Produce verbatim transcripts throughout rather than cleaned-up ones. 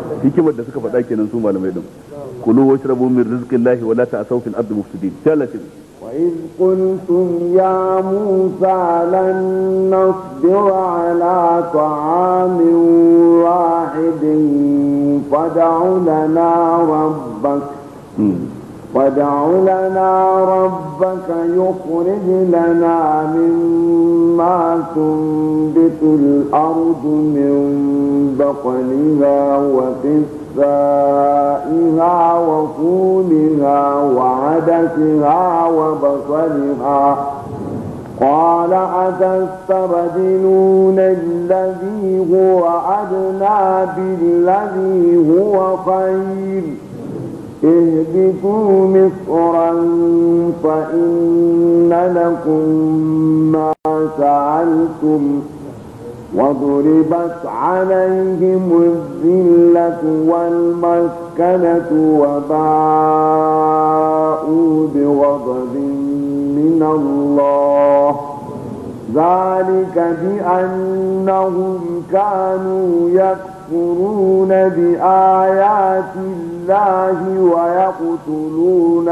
hikimar da suka faɗa kenan su malamai din kulu washrabu min rizqillahi wa la ta'asaw fil ardi mufsidin talatin وإذ قلتم يا موسى لن نصبر على طعام واحد فادع لنا ربك فادع لنا ربك يخرج لنا مما تنبت الأرض من بقلها وقثائها وفولها وعدسها وبصلها قال أتستبدلون الذي هو أدنى بالذي هو خير اهبطوا مصرا فإن لكم ما سألتم وضربت عليهم الذلة والمسكنة وباءوا بغضب من الله ذلك بأنهم كانوا يكفرون بآيات الله ويقتلون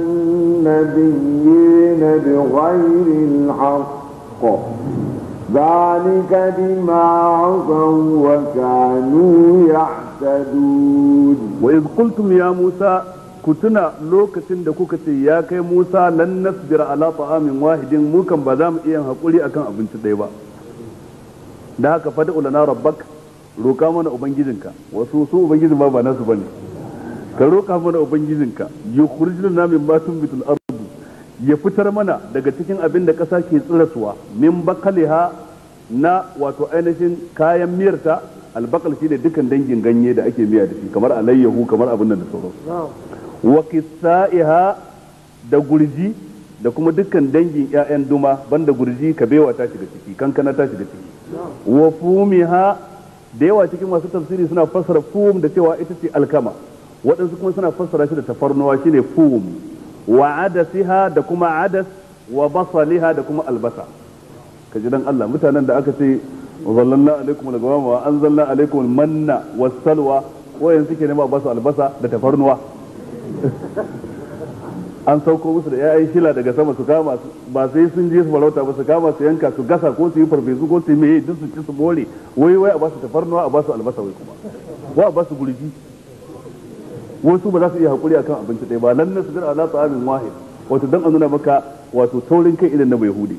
النبيين بغير الحق ذلك بما عصوا وكانوا يعتدون وإذ قلتم يا موسى كتنا لوكتين da kuka ce ya kai Musa lan nasbira ala ta'amin wahidin mu kan ba za mu iya hakuri akan abinci ɗaya ba da haka fada ulana rabbak roka mana ubangijinka wasu su ubangijin ba ba nasu bane ka roka mana ubangijinka yukhrij lana min ma tunbitul ardu ya fitar mana daga cikin abin da ƙasa ke tsirasuwa min bakaliha na wato ainihin kayan miyarta albakal shi ne dukkan dangin ganye da ake miya da shi kamar alayyahu kamar abin nan da sauransu wa qissaiha da gurji da kuma dukkan dangin ƴaƴan duma banda gurji kabewa ta shiga ciki kankana ta shiga ciki wa fumiha da yawa cikin masu tafsiri suna fassara fum da cewa ita ce alkama waɗansu kuma suna fassara shi da tafarnuwa shine fum wa adasiha da kuma adas wa basaliha da kuma albasa kaji dan Allah mutanen da aka ce zallanna alaikum al-ghamama wa anzalna alaikum al-manna was-salwa ko yanzu suke nema ba su albasa da tafarnuwa an sauko musu da ƴaƴan shila daga sama su kama ba sai sun je su farauta ba su kama su yanka su gasa ko su yi farfesu ko su yi meye duk su ci su more wai wai a ba su tafarnuwa a ba su albasa wai kuma wa a ba su gurji wasu ba za su iya hakuri akan abinci ɗaya ba lan nasbir ala ta'amin wahid wato dan a nuna maka wato taurin kai idan na Yahudi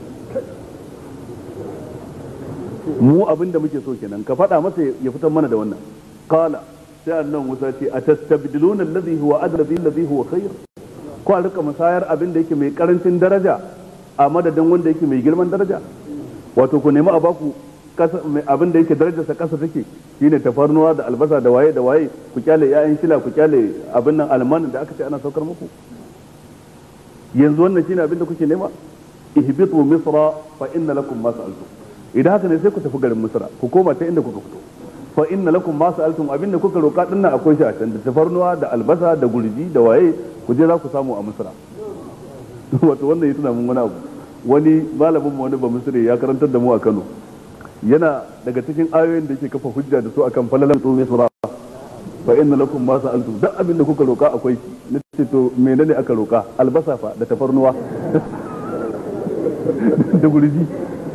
mu abin da muke so kenan ka faɗa masa ya fitar mana da wannan qala sai annan Musa ce atastabdiluna alladhi huwa adla bil ladhi huwa khair ko a rika musayar abin da yake mai karancin daraja a madadin wanda yake mai girman daraja wato ku nemi a baku abin da yake darajarsa kasa take shine tafarnuwa da albasa da waye da waye ku kyale ƴaƴan shila ku kyale abin nan almanin da aka ce ana saukar muku yanzu wannan shine abin da kuke nema ihbitu misra fa inna lakum ma sa'altum idan haka ne sai ku tafi garin misra ku koma ta inda kuka fito fa inna lakum ma sa'altum abin da kuka roka dinnan akwai shi a can da tafarnuwa da albasa da gurji da waye ku je za ku samu a misra wato wannan yana mun wani abu wani malamin mu wani ba misri ya karantar da mu a Kano yana daga cikin ayoyin da yake kafa hujja da su akan falalan to misra fa inna lakum ma sa'altum duk abin da kuka roka akwai nace to menene aka roka albasa fa da tafarnuwa da gurji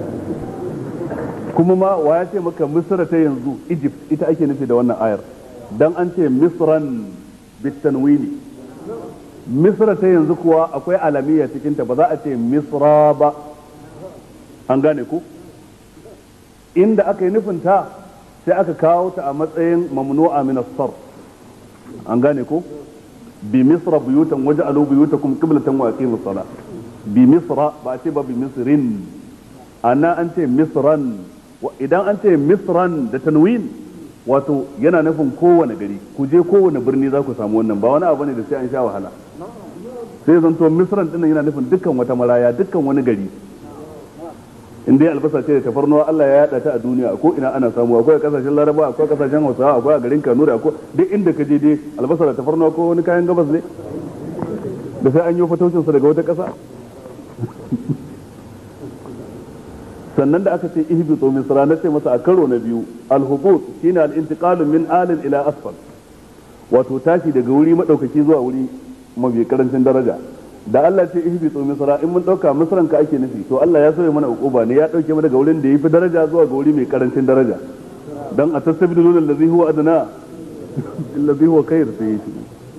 kuma ma wa ya ce maka misra ta yanzu Egypt ita ake nufi da wannan ayar dan an ce misran bitanwini misra ta yanzu kuwa akwai alamiya cikin ta ba za a ce misra ba an gane ku inda aka yi nufin ta sai aka kawo ta a matsayin mamnu'a min as-sarf an gane ku bi misra buyutan waj'alu buyutakum qiblatan wa aqimus salat bi misra ba ce ba bi misrin ana an ce misran idan an ce misran da tanwin wato yana nufin kowane gari ku je kowane birni za ku samu wannan ba wani abu ne da sai an sha wahala sai zanto misran dinnan yana nufin dukkan wata maraya dukkan wani gari in dai albasa ce da tafarnuwa Allah ya yada ta a duniya ko ina ana samu akwai kasashen Laraba akwai kasashen Hausawa akwai a garin Kanuri akwai duk inda ka je dai albasa da tafarnuwa ko wani kayan gabas ne da sai an yi fatocin sa daga wata kasa sannan da aka ce ihbitu misra na ce masa a karo na biyu al-hubut shine al-intiqalu min alin ila asfal, wato tashi daga wuri madaukaki zuwa wuri mafi karancin daraja. da Allah ce ihbitu misra in mun dauka misran ka ake nufi, to Allah ya soye mana ukuba ne, ya dauke mu daga wurin da yafi daraja zuwa ga wuri mai karancin daraja, dan a tastabdiluna allazi huwa adna allazi huwa khair sai shi.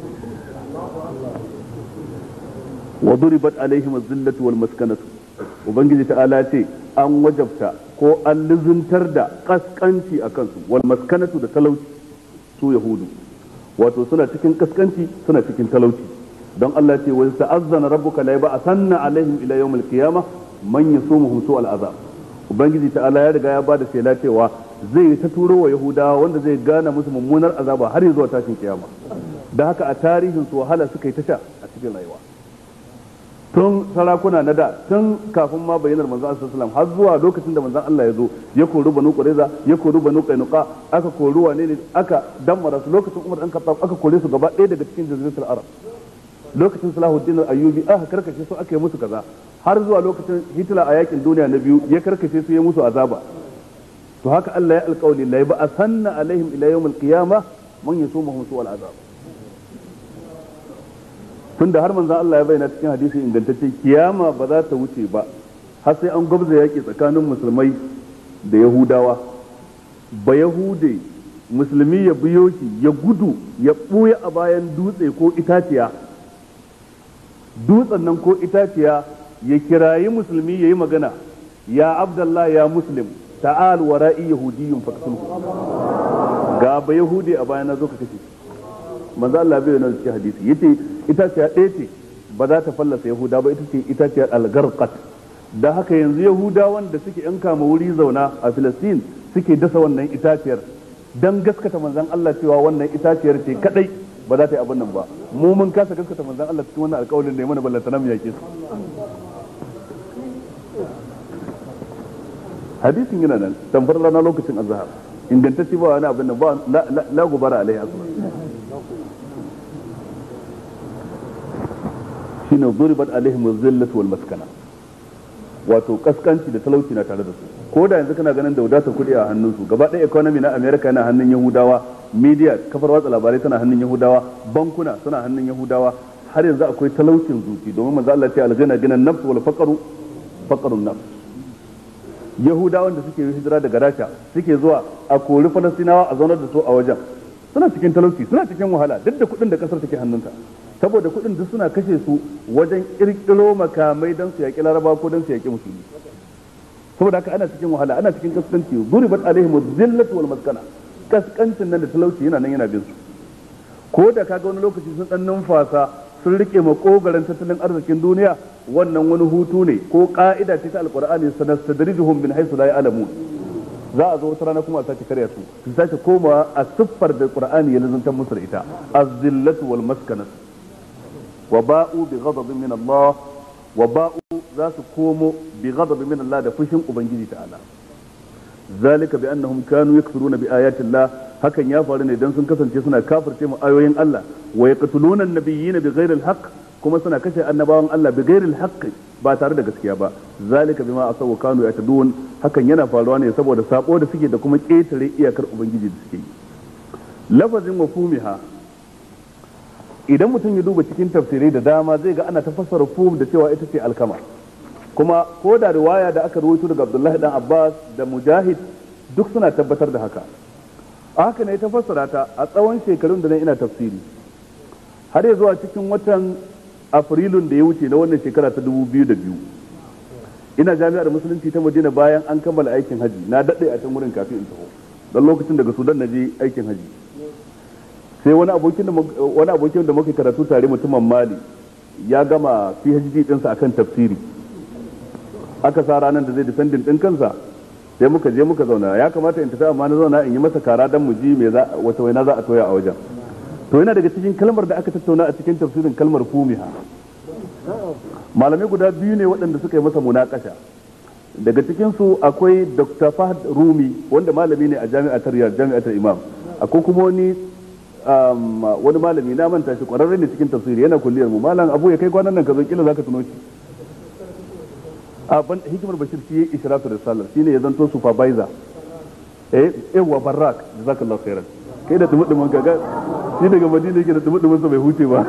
wa duribat alaihim az-zillatu wal maskanatu, ubangiji ta'ala ce an wajabta ko an lizuntar da kaskanci a kansu, wal maskanatu da talauci su yahudu, wato suna cikin kaskanci suna cikin talauci. don Allah ce wa ta'azzana rabbuka la yab'athanna alaihim ila yawm al-qiyamah man yasumuhum su al-azab, ubangiji ta'ala ya riga ya bada shela cewa zai ta turo wa yahudawa wanda zai gana musu mummunar azaba har zuwa tashin kiyama. da haka a tarihin su wahala suka yi ta sha a cikin rayuwa tun sarakuna na da, tun kafin ma bayyanar manzon Allah sallallahu alaihi wasallam har zuwa lokacin da manzon Allah ya zo ya kori banu Qurayza, ya kori banu Qainuqa, aka kori wane ne aka dammara su. lokacin Umar dan Khattab aka kore su gaba ɗaya daga cikin jaziratul Arab. lokacin Salahuddin al-Ayyubi aka karkashe su, aka yi musu kaza, har zuwa lokacin Hitler a yakin duniya na biyu ya karkashe su, ya musu azaba. to haka Allah ya alƙawli la yab'athanna alaihim ila yawm al-qiyamah man yasumuhum su al-azab. tunda har manzon Allah ya bayyana cikin hadisi ingantacce kiyama ba za ta wuce ba har sai an gwabza yaki tsakanin musulmai da yahudawa. ba yahude musulmi ya biyo shi ya gudu ya ɓuya a bayan dutse ko itaciya, dutsen nan ko itaciya ya kirayi musulmi ya yi magana, ya abdallah ya muslim ta'al wara'i yahudiyyun faqtulhu, ga ba yahudi a bayan zo ka kashe. manzo Allah bai yana cikin hadisi yace itaciya ɗaya ce ba za ta fallasa yahuda ba, ita ce itaciyar al-gharqat. da haka yanzu yahudawan da suke yan kama wuri zauna a Filistin suke dasa wannan itaciyar dan gaskata manzon Allah cewa wannan itaciyar ce kadai ba za ta yi abin nan ba. mu mun kasa gaskata manzon Allah cikin wannan alƙawarin da ya mana ballanta nan yake su. hadisin yana nan tamfar rana lokacin azhar ingantacce ba wani abin nan ba la gubara alaihi asma. shine duribat alaihim az-zillatu wal maskana, wato kaskanci da talauci na tare da su. ko da yanzu kana ganin da wadatar kuɗi a hannunsu, gaba ɗaya economy na America yana hannun Yahudawa, media kafar watsa labarai tana hannun Yahudawa, bankuna suna hannun Yahudawa, har yanzu akwai talaucin zuci, domin manzo Allah ya ce al-ghina gina nafs wal faqru faqrun nafs. Yahudawan da suke hijira daga Rasha suke zuwa a kori Falastinawa a zaunar da su a wajen, suna cikin talauci, suna cikin wahala duk da kuɗin da kasar take hannunta, saboda kuɗin duk suna kashe su wajen kirkiro makamai don su yaƙi Laraba ko don su yaƙi musulmi. saboda haka ana cikin wahala, ana cikin kaskanci. duribat alaihim az-zillatu wal maskana, kaskancin nan da talauci yana nan yana bin su. ko da kaga wani lokaci sun dan numfasa sun rike makogaran tattalin arzikin duniya, wannan wani hutu ne ko ka'ida ce ta alqur'ani, sanastadrijuhum min haythu la ya'lamun. za a zo wata rana kuma a sake karya su su sake komawa a siffar da qur'ani ya lazantar musu da ita, az-zillatu wal maskanatu. wa ba'u bi ghadabin min Allah, wa ba'u za su komo bi ghadabin min Allah da fushin ubangiji ta'ala. zalika bi annahum kanu yakfuruna bi ayati Allah, hakan ya faru ne dan sun kasance suna kafirce mu ayoyin Allah, wa yaqtuluna an-nabiyyina bi ghairi al-haqq, kuma suna kashe annabawan Allah bi ghairi al-haqq, ba tare da gaskiya ba. zalika bima asaw kanu yatadun, hakan yana faruwa ne saboda sabo da suke da kuma ketare iyakar ubangiji da suke yi. lafazin mafhumiha, idan mutum ya duba cikin tafsirai da dama zai ga ana ta fassara fum da cewa ita ce alkama, kuma ko da riwaya da aka rawaito daga Abdullahi dan Abbas da Mujahid duk suna tabbatar da haka. a haka ne ta fassara ta a tsawon shekarun da na ina tafsiri har ya zuwa cikin watan Afrilun da ya wuce na wannan shekara ta dubu biyu da biyu. ina jami'ar musulunci ta Madina bayan an kammala aikin haji, na daɗe a can wurin kafin in taho don lokacin daga Sudan na je aikin haji. sai wani abokin da wani abokin da muke karatu tare mutumin Mali ya gama PhD ɗinsa akan tafsiri, aka sa ranar da zai defending ɗin kansa, sai muka je muka zauna. ya kamata in tafi amma na zauna in yi masa kara dan mu ji me za wata waina za a toya a wajen. to yana daga cikin kalmar da aka tattauna a cikin tafsirin kalmar fumiha. malamai guda biyu ne waɗanda suka yi masa munakasha. daga cikin su akwai Doctor Fahd Rumi wanda malami ne a jami'ar Riyadh, jami'atul Imam. akwai kuma wani wani malami na manta shi, kwararre ne cikin tafsiri, yana kulliyar mu, malam Abu ya kai kwanan nan ka zo kila zaka tuno shi. abin hikimar bashir shi ya ishratu risalar shine ya zanto supervisor eh yawa barak jazakallahu khairan kai da dumudumin kaga shi daga madina yake da dumudumin sa bai huce ba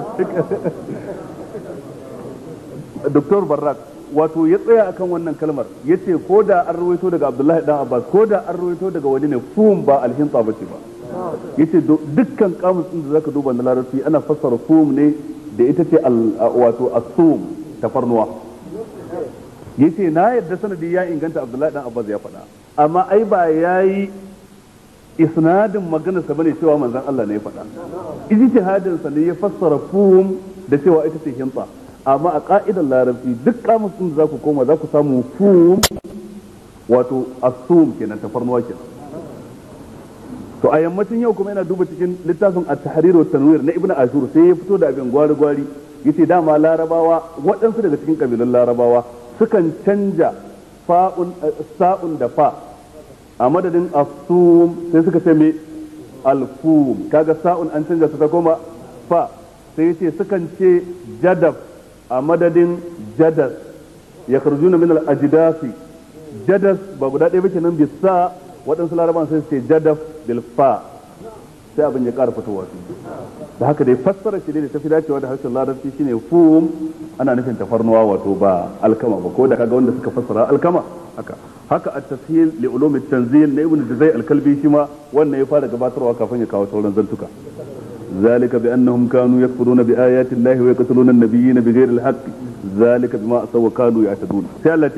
doktor barak wato ya tsaya akan wannan kalmar yace ko da an rawaito daga abdullahi dan abbas ko da an rawaito daga wani ne fum ba alhinta bace ba yace dukkan kamus din da zaka duba na larabci ana fassara fum ne da ita ce wato as-sum tafarnuwa yace na yadda sanadi ya inganta abdullahi dan abbas ya faɗa amma ai ba yayi isnadin maganar sa bane cewa manzon Allah ne ya faɗa ijtihadin sa ne ya fassara fum da cewa ita ce hinta amma a ka'idar larabci duk kamus din da zaku koma zaku samu fum wato as-sum kenan tafarnuwa kenan to a yammacin yau kuma yana duba cikin littafin at-tahrir wa tanwir na ibnu ashur sai ya fito da abin gwari gwari yace dama larabawa waɗansu daga cikin kabilan larabawa sukan canja fa'un sa'un da fa a madadin as-sum sai suka ce me al-fum kaga sa'un an canja ta koma fa sai yace sukan ce jadaf a madadin jadas ya karjuna min al-ajdasi jadas ba guda ɗaya ba kenan bisa waɗansu laraban sai su ce jadaf bil fa sai abin ya ƙara fitowa su da haka dai fassara shi ne da tafi dacewa da harshen larabci shine fum ana nufin tafarnuwa wato ba alkama ba ko da kaga wanda suka fassara alkama haka haka at-tashil li ulum at-tanzil na ibn juzay al-kalbi shi ma wannan ya fara gabatarwa kafin ya kawo sauran zantuka ذلك بأنهم كانوا يكفرون بآيات الله ويقتلون النبيين بغير الحق ذلك بما عصوا وكانوا يعتدون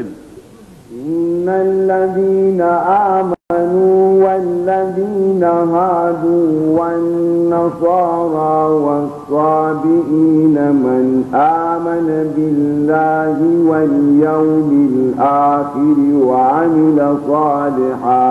إن الذين آمنوا والذين هادوا والنصارى والصابئين من آمن بالله واليوم الآخر وعمل صالحا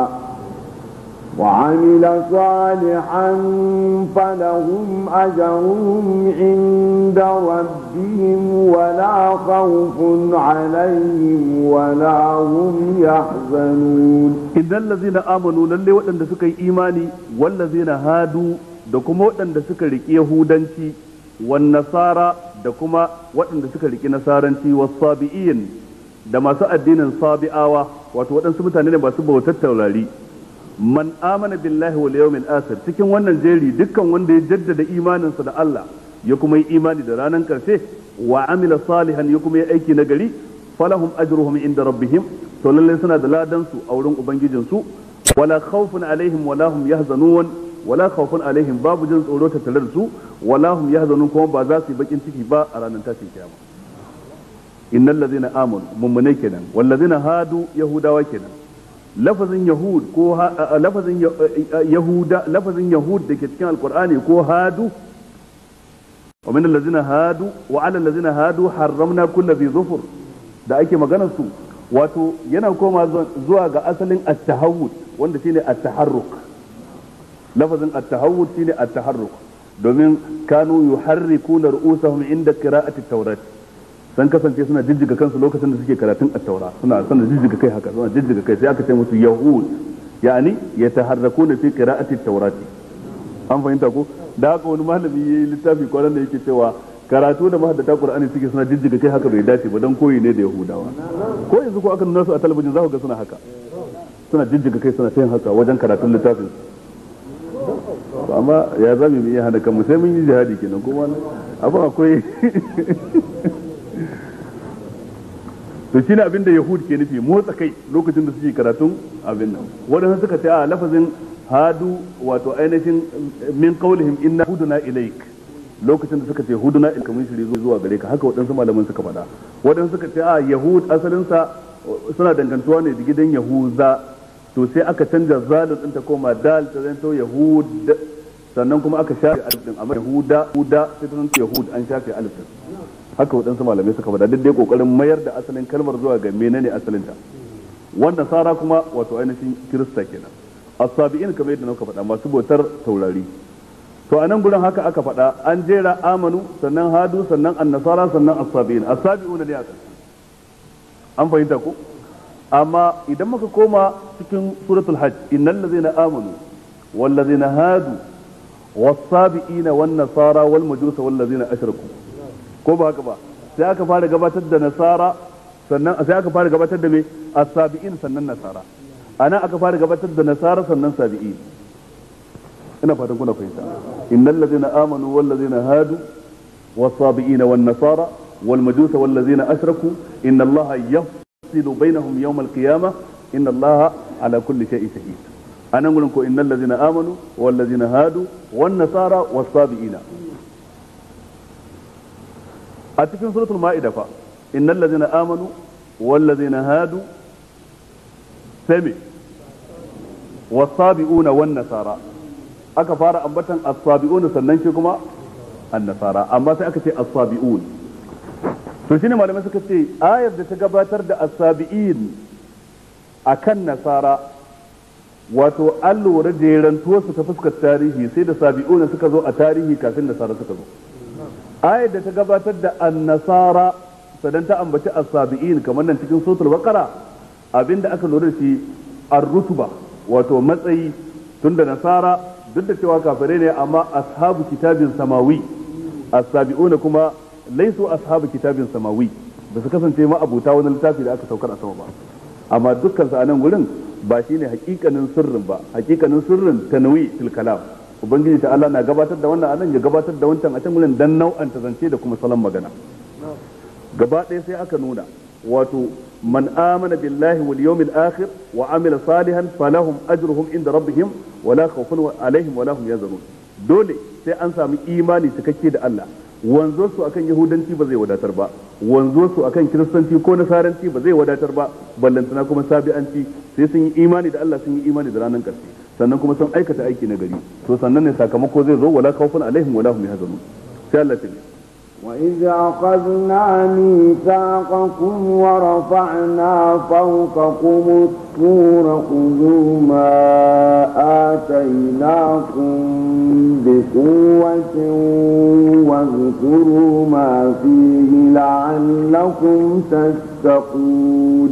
وعمل صالحا فلهم أجرهم عند ربهم ولا خوف عليهم ولا هم يحزنون إن الذين آمنوا للي وأن سكي إيماني والذين هادوا دكما وأن سكي يهودانتي والنصارى دكما وأن سكي نصارانتي والصابئين دما سأدين الصابئاوة وأن سمتانين باسبه تتولالي man amana billahi wal yawmil akhir cikin wannan jeri dukkan wanda ya jaddada imaninsa da Allah ya kuma yi imani da ranar karshe wa amila salihan ya kuma yi aiki na gari falahum ajruhum inda rabbihim to lalle suna da ladan su a wurin ubangijin su wala khawfun alaihim wala hum yahzanun wala khawfun alaihim babu jin tsoro ta tare da su wala hum yahzanun kuma ba za su yi bakin ciki ba a ranar tashin kiyama innal ladzina amanu mummune kenan wal ladzina hadu yahudawa kenan lafazin yahud ko lafazin yahuda lafazin yahud da ke cikin alkur'ani ko hadu wa min allazina hadu wa ala allazina hadu harramna kulli dhi zufur da ake maganar su wato yana koma zuwa ga asalin at-tahawud wanda shine at-taharruk lafazin at-tahawud shine at-taharruk domin kanu yuharrikuna ru'usahum inda qira'ati at-taurat san kasance suna jijjiga kansu lokacin da suke karatun at-taura suna suna jijjiga kai haka suna jijjiga kai sai aka ce musu yahud yani yataharrakuna fi qira'ati at-taurati an fahimta ko da haka wani malami yayi littafi kwanan da yake cewa karatu da mahaddata qur'ani suke suna jijjiga kai haka bai dace ba dan koyi ne da yahudawa ko yanzu ko aka nuna su a talabijin za ku ga suna haka suna jijjiga kai suna tayin haka wajen karatun littafin amma ya zame mu iya hana kanmu sai mun yi jihadi kenan kuma abin akwai to shine abin da yahud ke nufi motsa kai lokacin da suke karatun abin nan wadanda suka ce a lafazin hadu wato ainihin min qaulihim inna huduna ilaik lokacin da suka ce huduna ilaik mun shiri zuwa gare ka haka wadansu malaman suka faɗa wadanda suka ce a yahud asalin sa suna dangantuwa ne da gidan yahuza to sai aka canja zalun din ta koma dal ta zanto yahud sannan kuma aka shafe alif din amma yahuda huda sai ta zanto yahud an shafe alif din haka waɗansu malamai suka faɗa duk dai kokarin mayar da asalin kalmar zuwa ga menene asalinta wannan sara kuma wato ainihin kirista kenan as-sabi'in kamar yadda muka faɗa masu bautar taurari to anan gurin haka aka faɗa an jera amanu sannan hadu sannan annasara sannan as-sabi'in as-sabi'una ne aka an fahimta ko amma idan muka koma cikin suratul hajj innal ladzina amanu wal ladzina hadu was-sabi'ina wan nasara wal majusa wal ladzina ashraku ko ba haka ba sai aka fara gabatar da nasara sannan sai aka fara gabatar da me as-sabi'in sannan nasara anan aka fara gabatar da nasara sannan sabi'in ina fatan kuna fahimta innal ladzina amanu wal ladzina hadu was-sabi'ina wan nasara wal majusa wal ladzina ashraku inna allaha yafsilu bainahum yawm al-qiyamah inna allaha ala kulli shay'in shahid anan gurin ko innal ladzina amanu wal ladzina hadu wan nasara was-sabi'ina a cikin suratul ma'ida fa innal ladzina amanu wal ladzina hadu sami was-sabi'una wan nasara aka fara ambatan as-sabi'un sannan shi kuma an-nasara amma sai aka ce as-sabi'un to shine malamai suka ce ayar da ta gabatar da as-sabi'in akan nasara wato an lura jerantuwar su ta fuskar tarihi sai da sabi'un suka zo a tarihi kafin nasara suka zo ayar da ta gabatar da an-nasara sadan ta ambaci as-sabi'in kamar nan cikin suratul baqara abinda aka lura da shi ar-rutuba wato matsayi tunda nasara duk da cewa kafirai ne amma ashabu kitabin samawi as-sabi'un kuma laisu ashabu kitabin samawi ba su kasance ma abuta wani littafi da aka saukar a sama ba amma dukkan su a nan gurin ba shine hakikanin sirrin ba hakikanin sirrin tanwi fil kalam ubangiji ta Allah na gabatar da wannan anan ya gabatar da wancan a can gurin dan nau'an ta zance da kuma salon magana gaba ɗaya sai aka nuna wato man amana billahi wal yawmil akhir wa amila salihan falahum ajruhum inda rabbihim wala khawfun alaihim wala hum yazarun dole sai an sami imani cikakke da Allah wanzo su akan yahudanci ba zai wadatar ba wanzo su akan kiristanci ko nasaranci ba zai wadatar ba ballantana kuma sabi'anci sai sun yi imani da Allah sun yi imani da ranar karshe sannan kuma sun aikata aiki na gari to sannan ne sakamako zai zo wala khawfun alaihim wala hum yahzanun sai Allah ta وإذ أخذنا ميثاقكم ورفعنا فوقكم الطور خذوا ما آتيناكم بقوة واذكروا ما فيه لعلكم تتقون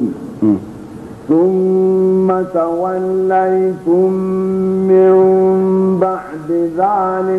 ثم توليتم من بعد ذلك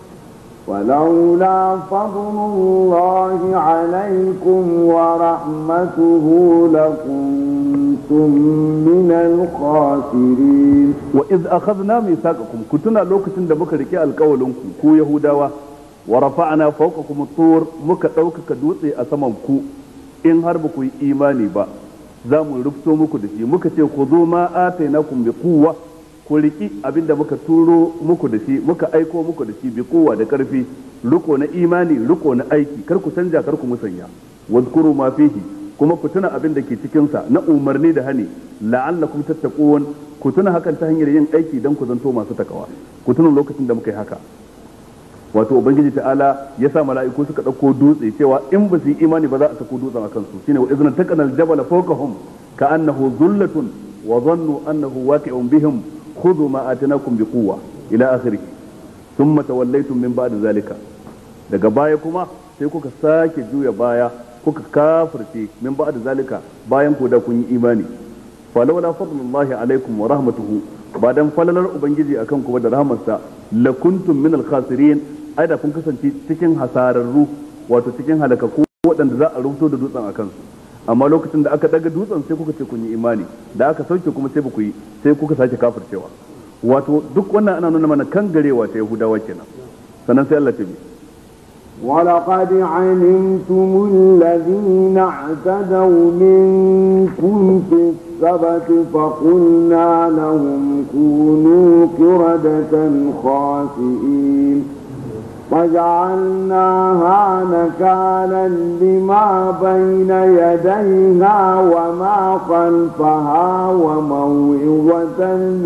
ولولا فضل الله عليكم ورحمته لكنتم من الخاسرين وإذ أخذنا ميثاقكم كنتنا لوكتين da muka rike alƙawalinku ku Yahudawa wa rafa'na fawqakum at-tur muka ɗaukaka dutse a saman ku in har ba ku yi imani ba za mu rufto muku da shi muka ce ku zo ma atainakum bi quwwa ku riki abinda muka turo muku da shi muka aiko muku da shi bi kowa da karfi riko na imani riko na aiki kar ku canja kar ku musanya wazkuru ma fihi kuma ku tuna abin da ke cikin sa na umarni da hani la'allakum tattaqun ku tuna hakan ta hanyar yin aiki dan ku zanto masu takawa ku tuna lokacin da muka yi haka wato ubangiji ta'ala ya sa mala'iku suka dauko dutse cewa in ba su yi imani ba za a sako dutsen akan su shine wa izna taqana al-jabala fawqahum ka'annahu dhullatun wa dhannu annahu waqi'un bihim خذوا ما آتناكم بقوة إلى آخره ثم توليتم من بعد ذلك daga baya kuma sai kuka sake juya baya kuka kafirce min ba'da zalika bayan ku da kun yi imani falawla fadlullahi alaikum wa rahmatuhu ba dan falalar ubangiji akan ku da rahmarsa lakuntum min al-khasirin ai da kun kasance cikin hasararru wato cikin halakaku waɗanda za a rubuto da dutsen akan su amma lokacin da aka daga dutsen sai kuka ce kun yi imani da aka sauke kuma sai ku yi sai kuka sake kafircewa wato duk wannan ana nuna mana kan garewa ta Yahudawa kenan sannan sai Allah ta bi ولقد علمتم الذين اعتدوا منكم في السبت فقلنا لهم كونوا قردة خاسئين فجعلناها نكالا لما بين يديها وما خلفها وموعظة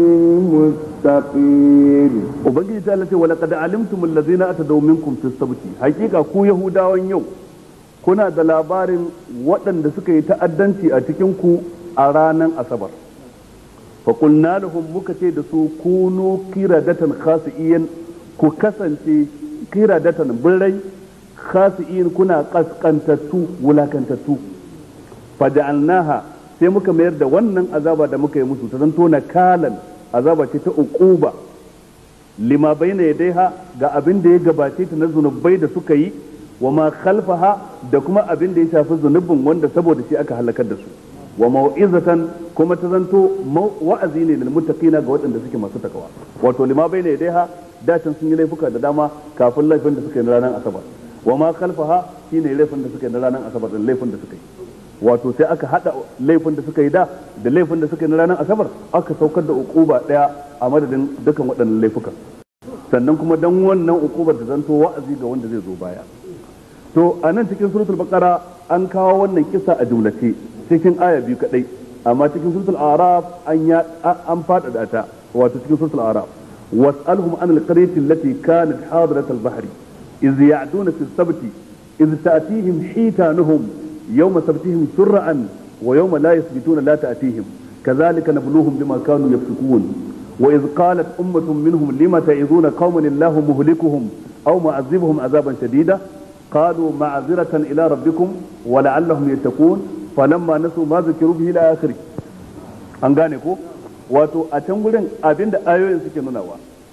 للمتقين ubangiji ta ce wala qad alimtum allazina atadaw minkum fi sabti hakika ku yahudawan yau kuna da labarin waɗanda suka yi ta'addanci a cikin ku a ranar asabar fa qulna lahum muka ce da su kunu qiradatan khasiyan ku kasance qiradatan birrai khasiin kuna kaskantattu wulakantattu faja'alnaha sai muka mayar da wannan azaba da muka yi musu ta zanto na kalan azaba ce ta uquba lima bayna yadaiha ga abin da ya gabace ta na zunubai da suka yi wa ma khalfaha da kuma abin da ya shafi zunubin wanda saboda shi aka halakar da su wa mau'izatan kuma ta zanto wa'azi ne lil muttaqina ga waɗanda suke masu takawa wato lima baina yadaiha dacin sun yi laifuka da dama kafin laifin da suka yi na ranar asabar wa ma khalfaha shine laifin da suka yi na ranar asabar din laifin da suka yi wato sai aka hada laifin da suka yi da da laifin da suka yi na ranar asabar aka saukar da ukuba daya a madadin dukan waɗannan laifukan sannan kuma dan wannan ukubar da zanto wa'azi ga wanda zai zo baya to a nan cikin suratul baqara an kawo wannan kisa a jumlace cikin aya biyu kadai amma cikin suratul araf an ya an fada ta wato cikin suratul araf was'alhum an alqaryati allati kanat hadirat al-bahr iz ya'duna fi as-sabti iz ta'tihim hitanuhum yawma sabtihim shur'an wa yawma la yasbituna la ta'tihim kadhalika nabluhum bima kanu yafsukun wa iz qalat ummatun minhum lima ta'izuna qauman illahu muhlikuhum aw mu'azzibuhum 'adaban shadida قالوا معذرة إلى ربكم ولعلهم يتقون فلما نسوا ما ذكروا به إلى آخره an gane ko wato a can gurin abinda ayoyin suke nunawa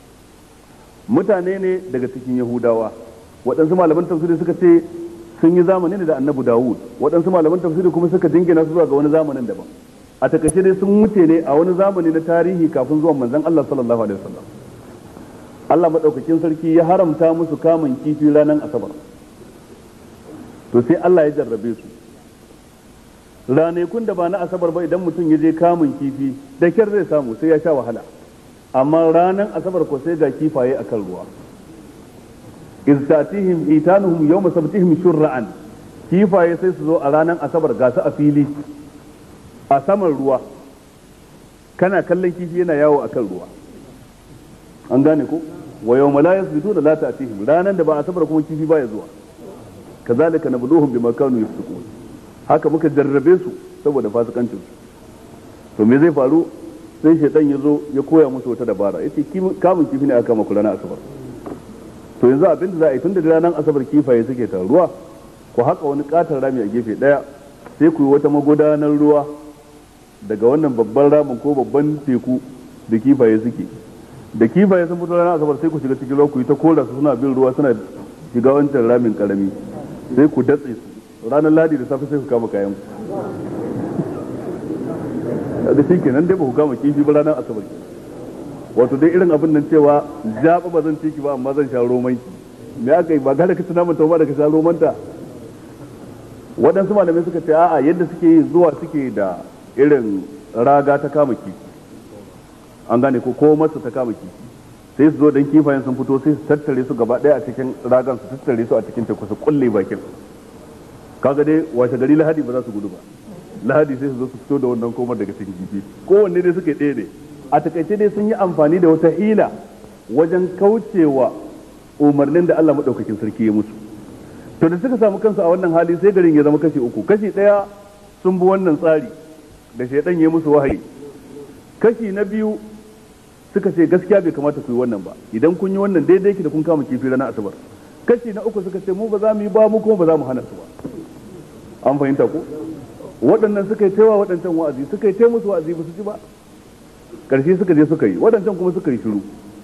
mutane ne daga cikin yahudawa waɗansu malaman tafsiri suka ce sun yi zamani ne da annabi dawud waɗansu malaman tafsiri kuma suka jingina su zuwa ga wani zamanin daban a takaice dai sun wuce ne a wani zamani na tarihi kafin zuwan manzon Allah sallallahu alaihi wasallam Allah madaukakin sarki ya haramta musu kamun kifi ranar asabar to sai Allah ya jarrabe su ranakun da ba na asabar ba idan mutum ya je kamun kifi da kyar zai samu sai ya sha wahala amma ranar asabar ko sai ga kifaye akan ruwa iz tatihim itanuhum yawma sabtihim shur'an kifaye sai su zo a ranar asabar ga su a fili a saman ruwa kana kallon kifi yana yawo akan ruwa an gane ko wa yawma la yasbituna la ta'tihim ranar da ba asabar kuma kifi baya zuwa kazalika nabluhum bima kanu yafsukun haka muka jarrabe su saboda fasikancin su to me zai faru sai shaytan ya zo ya koya musu wata dabara yace kamun kifi ne aka maka ranar asabar to yanzu abin da za a yi tunda ranar asabar kifaye suke taruwa ku haka wani katon rami a gefe daya sai ku yi wata magudanar ruwa daga wannan babban ramin ko babban teku da kifaye suke da kifaye sun fito ranar asabar sai ku shiga cikin ruwa ku yi ta kora su suna bin ruwa suna shiga wancan ramin karami sai ku datse su ranar ladi da safe sai ku kama kayan ku da shi kenan dai ba ku kama kifi ba ranar asabar wato dai irin abin nan cewa jaɓa ba zan ci ki ba amma zan sha roman ki me aka yi ba gada ka tuna mata ba da ka sha romanta waɗansu malamai suka ce a'a yadda suke yi zuwa suke da irin raga ta kama kifi an gane ko ko masu ta kama kifi sai su zo dan kifayen sun fito sai su tattare su gaba daya a cikin ragan su tattare su a cikin teku su kulle bakin kaga dai washe gari lahadi ba za su gudu ba lahadi sai su zo su fito da wannan komar daga cikin kifi kowanne dai suke ɗaya ne a takaice dai sun yi amfani da wata hila wajen kaucewa umarnin da Allah madaukakin sarki ya musu to da suka samu kansu a wannan hali sai garin ya zama kashi uku kashi ɗaya sun bi wannan tsari da shaidan ya musu wahayi kashi na biyu suka ce gaskiya bai kamata ku yi wannan ba idan kun yi wannan daidai ki da kun kama kifi ranar asabar kashi na uku suka ce mu ba za mu yi ba mu kuma ba za mu hana su ba an fahimta ko waɗannan suka yi taiwa waɗancan wa'azi suka yi tai musu wa'azi ba su ci ba karshe suka je suka yi waɗancan kuma suka yi shiru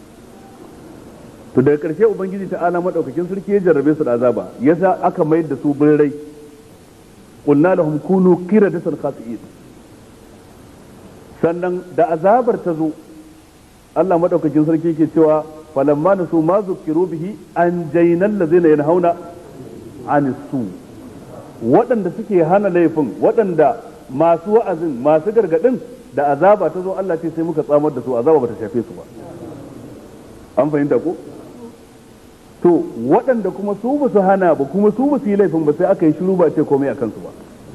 to daga karshe ubangiji ta'ala madaukakin sarki ya jarrabe su da azaba yasa aka mayar da su birrai qulna lahum kunu qiradatan khasi'in sannan da azabar ta zo Allah madaukakin sarki yake cewa falamma nasu ma zukiru bihi an jaynal ladzina yanhauna anis su waɗanda suke hana laifin waɗanda masu wa'azin masu gargadin da azaba ta zo Allah ce sai muka tsamar da su azaba bata shafe su ba an fahimta ko to waɗanda kuma su ba su hana ba kuma su ba su yi laifin ba sai aka yi shiru ba ce komai a kansu ba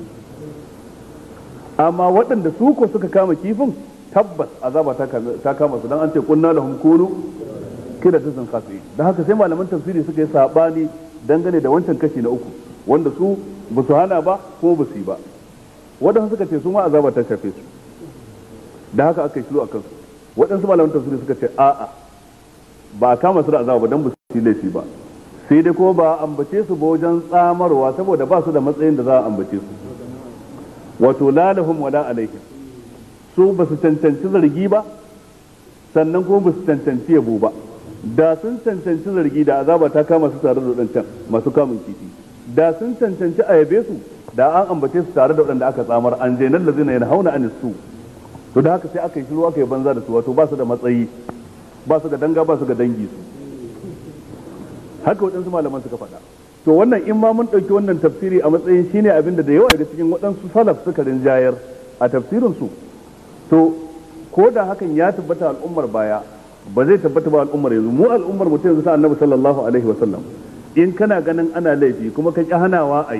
amma waɗanda su ko suka kama kifin tabbas azaba ta kama su dan an ce kunna lahum kunu kida tazan khasi dan haka sai malaman tafsiri suka yi sabani dangane da wancan kashi na uku wanda su ba su hana ba ko ba su yi ba waɗansu suka ce su ma azaba ta shafe su da haka aka yi shiru a kansu waɗansu malaman tafsiri suka ce a'a ba a kama su da azaba ba dan ba su yi laifi ba sai dai kuma ba a ambace su ba wajen tsamarwa saboda ba su da matsayin da za a ambace su wato la lahum wala alaihim su ba su cancanci zargi ba sannan kuma ba su cancanci yabo ba da sun cancanci zargi da azaba ta kama su tare da wadancan masu kamun kifi da sun cancanci a yabe su da an ambace su tare da waɗanda aka tsamar an je nan lazina yana hauna anis su to da haka sai aka yi shiru aka yi banza da su wato ba su da matsayi ba su ga danga ba su ga dangi su haka waɗansu malaman suka faɗa to wannan in ma mun ɗauki wannan tafsiri a matsayin shine abin da da yawa daga cikin waɗansu salaf suka rinjayar a tafsirin su to ko da hakan ya tabbata al'ummar baya ba zai tabbata ba al'ummar yanzu mu al'ummar mutum yanzu sa annabi sallallahu alaihi wasallam in kana ganin ana laifi kuma ka ƙi hanawa a yi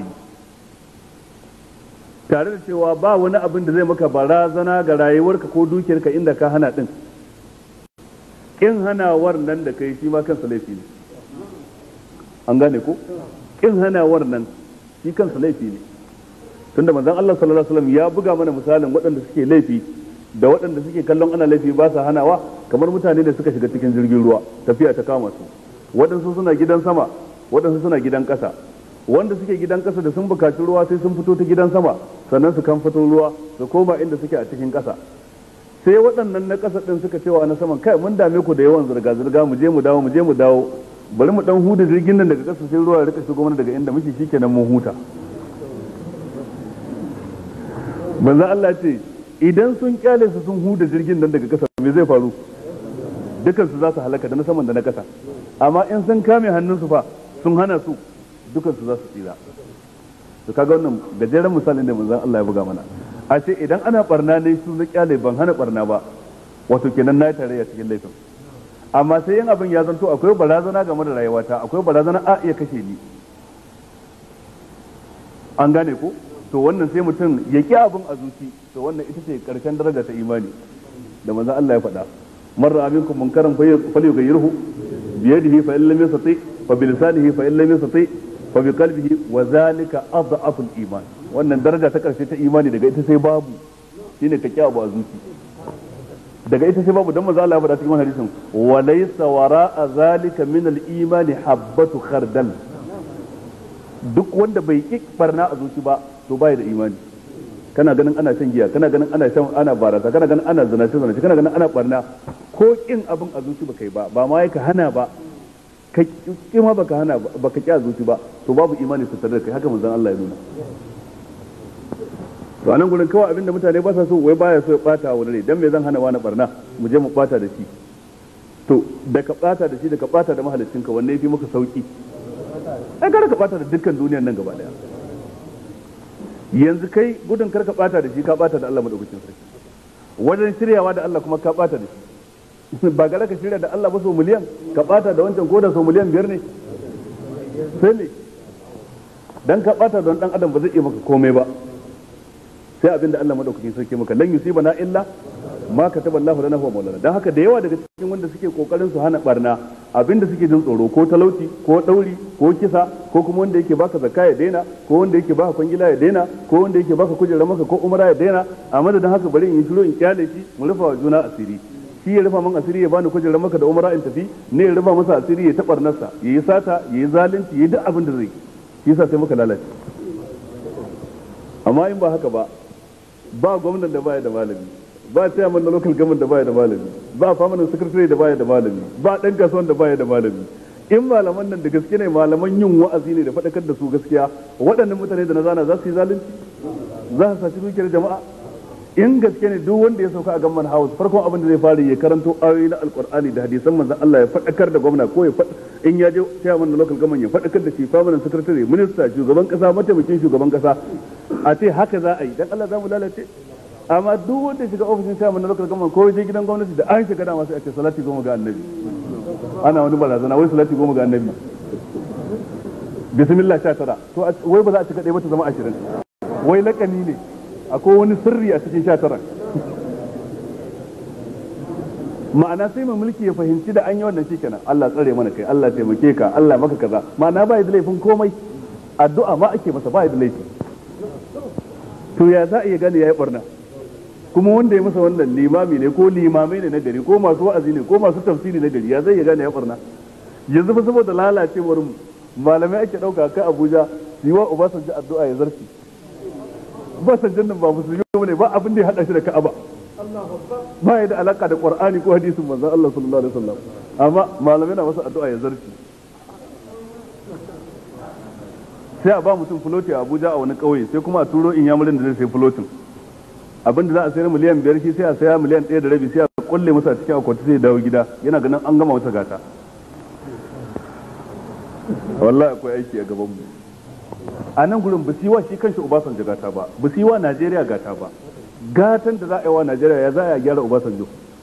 tare da cewa ba wani abin da zai maka barazana ga rayuwarka ko dukiyarka inda ka hana din in hanawar nan da kai shi ma kansa laifi ne an gane ko in hanawar nan shi kansa laifi ne tunda manzon Allah sallallahu alaihi wasallam ya buga mana misalin waɗanda suke laifi da waɗanda suke kallon ana laifi ba sa hanawa kamar mutane da suka shiga cikin jirgin ruwa tafiya ta kama su waɗansu suna gidan sama waɗansu suna gidan ƙasa wanda suke gidan ƙasa da sun bukaci ruwa sai sun fito ta gidan sama sannan su kan fito ruwa su koma inda suke a cikin ƙasa sai waɗannan na ƙasa ɗin suka cewa na saman kai mun dame ku da yawan zirga-zirga mu je mu dawo mu je mu dawo bari mu dan huda jirgin nan daga ƙasa sai ruwa ya rika shigo mana daga inda muke shikenan mun huta manzo Allah ce idan sun kyale su sun huda jirgin nan daga ƙasa me zai faru dukan su za su halaka da na saman da na ƙasa amma in sun kame hannunsu fa sun hana su dukan su za su tsira to kaga wannan gajeren misalin da manzon Allah ya buga mana a ce idan ana barna ne su na kyale ban hana barna ba wato kenan na tarayya cikin laifin amma sai yin abin ya zanto akwai barazana game da rayuwata akwai barazana a iya kashe ni an gane ko to wannan sai mutum ya ki abin a zuci to wannan ita ce karshen daraja ta imani da manzon Allah ya faɗa man ra'a minkum munkaran falyughayyirhu bi yadihi fa in lam yastati fa bi lisanihi fa in lam yastati fa bi qalbihi wa zalika adhafu al-iman wannan daraja ta karshe ta imani daga ita sai babu shine ka ki abu a zuci daga ita sai babu dan manzo Allah ya faɗa cikin hadisin wa laysa wara'a zalika min al-imani habbatu khardal duk wanda bai ki barna a zuci ba to bai da imani kana ganin ana shan giya kana ganin ana shan ana barasa kana ganin ana zinace zinace kana ganin ana barna ko kin abin a zuci baka yi ba ba ma ka hana ba ka ki ma baka hana ba baka ki a zuci ba to babu imani su tare da kai haka manzon Allah ya nuna to anan gurin kawai abinda mutane ba sa so wai baya so ya bata wani ne dan me zan hana wani barna mu je mu bata da shi to da ka bata da shi da ka bata da mahaliccinka wanne yafi maka sauki ai kar ka bata da dukkan duniyar nan gaba daya yanzu kai gudun kar ka bata da shi ka bata da Allah madaukakin sarki wajen shiryawa da Allah kuma ka bata da shi ba gara ka shirya da Allah ba so miliyan ka bata da wancan ko da so miliyan biyar ne sai ne dan ka bata da dan adam ba zai iya maka komai ba sai abinda Allah madaukakin sarki maka lan yusibana illa ma kataba Allahu lana huwa maulana dan haka da yawa daga cikin wanda suke kokarin su hana barna abinda suke jin tsoro ko talauci ko dauri ko kisa ko kuma wanda yake baka zakka ya daina ko wanda yake baka kwangila ya daina ko wanda yake baka kujera maka ko umra ya daina a madadin haka bari in shiro in kyale shi mu rufa wa juna asiri shi ya rufa min asiri ya bani kujera maka da umra in tafi ne ya rufa masa asiri ya tabar nasa yayi sata yayi zalunci yayi duk abin da zai shi yasa sai muka lalace amma in ba haka ba ba gwamnan da baya da malami ba chairman na local government da baya da malami ba permanent secretary da baya da malami ba dan kasuwan da baya da malami in malaman nan da gaske ne malaman yin wa'azi ne da faɗakar da su gaskiya waɗannan mutane da na zana za su yi zalunci za su saci dukiyar jama'a in gaske ne duk wanda ya sauka a gamman house farkon abin da zai fara ya karanto ayoyi na alqur'ani da hadisan manzon Allah ya faɗakar da gwamna ko ya in ya je chairman na local government ya faɗakar da shi permanent secretary minister shugaban kasa mataimakin shugaban kasa a ce haka za a yi dan Allah za mu lalace amma duk wanda shiga ofishin chairman na local government ko je gidan gwamnati da an shiga dama sai a ce salati goma ga annabi ana wani barazana wai salati goma ga annabi bismillah sha tara to wai ba za a cika ɗaya ba ta zama ashirin wai lakani ne akwai wani sirri a cikin sha tara ma'ana sai mai mulki ya fahimci da an yi wannan shikenan Allah tsare mana kai Allah taimake ka Allah maka kaza ma'ana ba da laifin komai addu'a ma ake masa ba da laifi to ya za a iya gane yayi barna kuma wanda ya masa wannan limami ne ko limamai ne na gari ko masu wa'azi ne ko masu tafsiri na gari ya zai ya gane ya barna yanzu fa saboda lalacewar malamai ake dauka kai Abuja yi wa Obasanjo addu'a ya zarci Obasanjo nan ba musulmi ne ba abin da ya hada shi da Ka'aba ba ya da alaka da Qur'ani ko hadisin manzon Allah sallallahu alaihi wasallam amma malamai na masa addu'a ya zarci sai a ba mutum fuloti a Abuja a wani kauye sai kuma a turo inyamurin da zai sai fulotin abinda za a sayar miliyan biyar shi sai a saya miliyan ɗaya da rabi sai a kulle masa cikin akwati sai ya dawo gida yana ganin an gama wata gata. Wallahi akwai aiki a gaban mu. A nan gurin ba su yi wa shi kanshi Obasanjo gata ba, ba su yi wa Najeriya gata ba. Gatan da za a yi wa Najeriya ya za a gyara Obasanjo.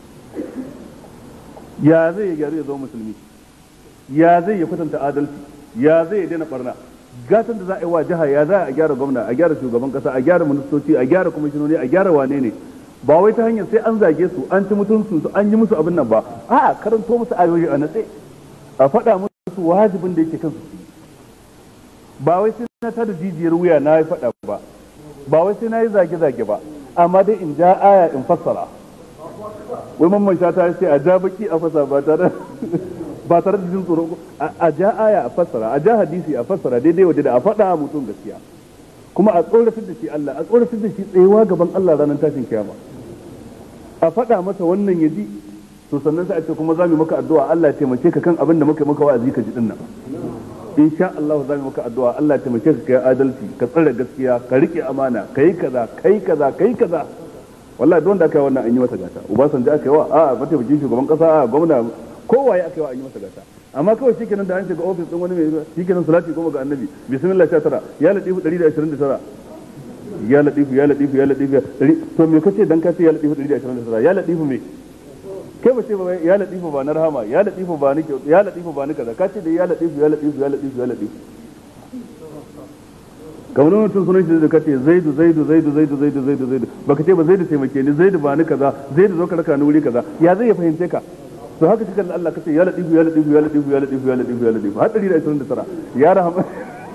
Ya zai ya gyaru ya zama musulmi, ya zai ya kwatanta adalci, ya zai ya daina barna. Gatan da za a yi wa jiha ya za a gyara gwamna, a gyara shugaban kasa, a gyara ministoci, a gyara kwamishinoni, a gyara wane ne. Ba wai ta hanyar sai an zage su, an ci mutunsu su, an yi musu abin nan ba. A karanto musu ayoyi a natse, a faɗa musu wajibin da yake kansu su yi. Ba wai sai na tada jijiyar wuya na yi faɗa ba, ba wai sai na yi zage-zage ba, amma dai in ja aya in fassara. Wai mamman sha ta ce a ja baki a fasa ba tare ba tare da jin tsoro, a ja aya a fassara, a ja hadisi a fassara daidai waje da a faɗa mutum gaskiya, kuma a tsoratar da shi Allah, a tsoratar da shi tsayewa gaban Allah ranar tashin kiyama, a faɗa masa wannan ya ji, to sannan sai a ce kuma za mu maka addu'a Allah ya taimake ka kan abin da muka maka wa'azi ka ji din nan. Insha Allah za mu maka addu'a Allah ya taimake ka kai adalci, ka tsare gaskiya, ka rike amana, kai kaza, kai kaza, kai kaza. Wallahi don da aka yi wannan an yi masa gata. Obasanjo aka yi wa a mataimakin shugaban kasa a gwamna kowaye aka yi wa an yi masa gata. Amma kawai shikenan da an shiga ofis din wani mai shikenan salati goma ga annabi bismillah sha tara ya latifu ɗari da ashirin da tara ya latifu ya latifu ya latifu to me kace dan kace ya latifu ɗari da ashirin da tara ya latifu me kai ba ce ba ya latifu ba na rahama ya latifu ba ni ya latifu ba ni kaza kace da ya latifu ya latifu ya latifu ya latifu kamar mutum sunan shi da kace zaidu zaidu zaidu zaidu zaidu zaidu zaidu baka ce ba zaidu taimake ni zaidu ba ni kaza zaidu zo ka raka ni wuri kaza ya zai ya fahimce ka to haka cikin Allah kace ya latifu ya latifu ya latifu ya latifu ya latifu ya latifu har ɗari da ashirin da tara ya rahama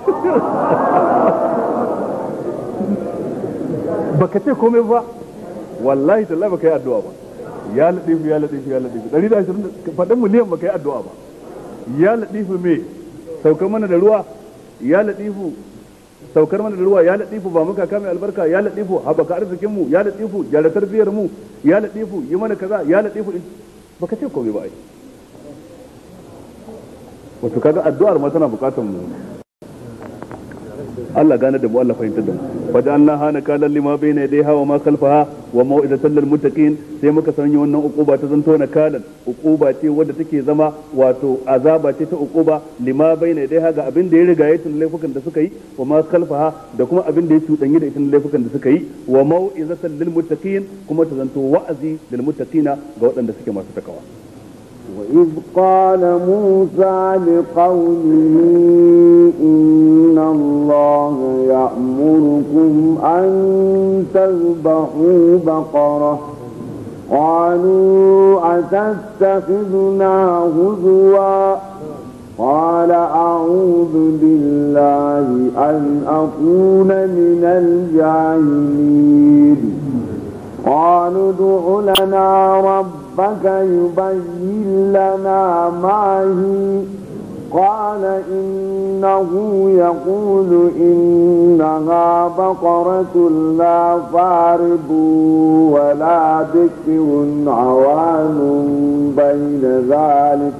baka ce komai ba wallahi tallahi baka yi addu'a ba ya latifu ya latifu ya latifu ɗari da ashirin faɗin miliyan baka yi addu'a ba ya latifu me saukar mana da ruwa ya latifu saukar mana da ruwa ya latifu ba muka kame albarka ya latifu haɓaka arzikin mu ya latifu gyara tarbiyar mu ya latifu yi mana kaza ya latifu baka ce komai ba ai wato kaga addu'ar ma tana bukatar mu Allah gane da mu Allah fahimtar da mu faj'alna hana kalan lima bayna yadayha wa ma khalfaha wa mau'izatan lil muttaqin sai muka sanya wannan uquba ta zanto na kalan uquba ce wadda take zama wato azaba ce ta uquba lima bayna yadayha ga abin da ya riga ya tun laifukan da suka yi wa ma khalfaha da kuma abin da ya cudanyi da itin laifukan da suka yi wa mau'izatan lil muttaqin kuma ta zanto wa'azi lil muttaqina ga waɗanda suke masu takawa. وإذ قال موسى لقومه إن الله يأمركم أن تذبحوا بقرة قالوا أتتخذنا هزوا قال أعوذ بالله أن أكون من الجاهلين قالوا ادع لنا ربك يبين لنا ما هي قال إنه يقول إنها بقرة لا فارض ولا بكر عوان بين ذلك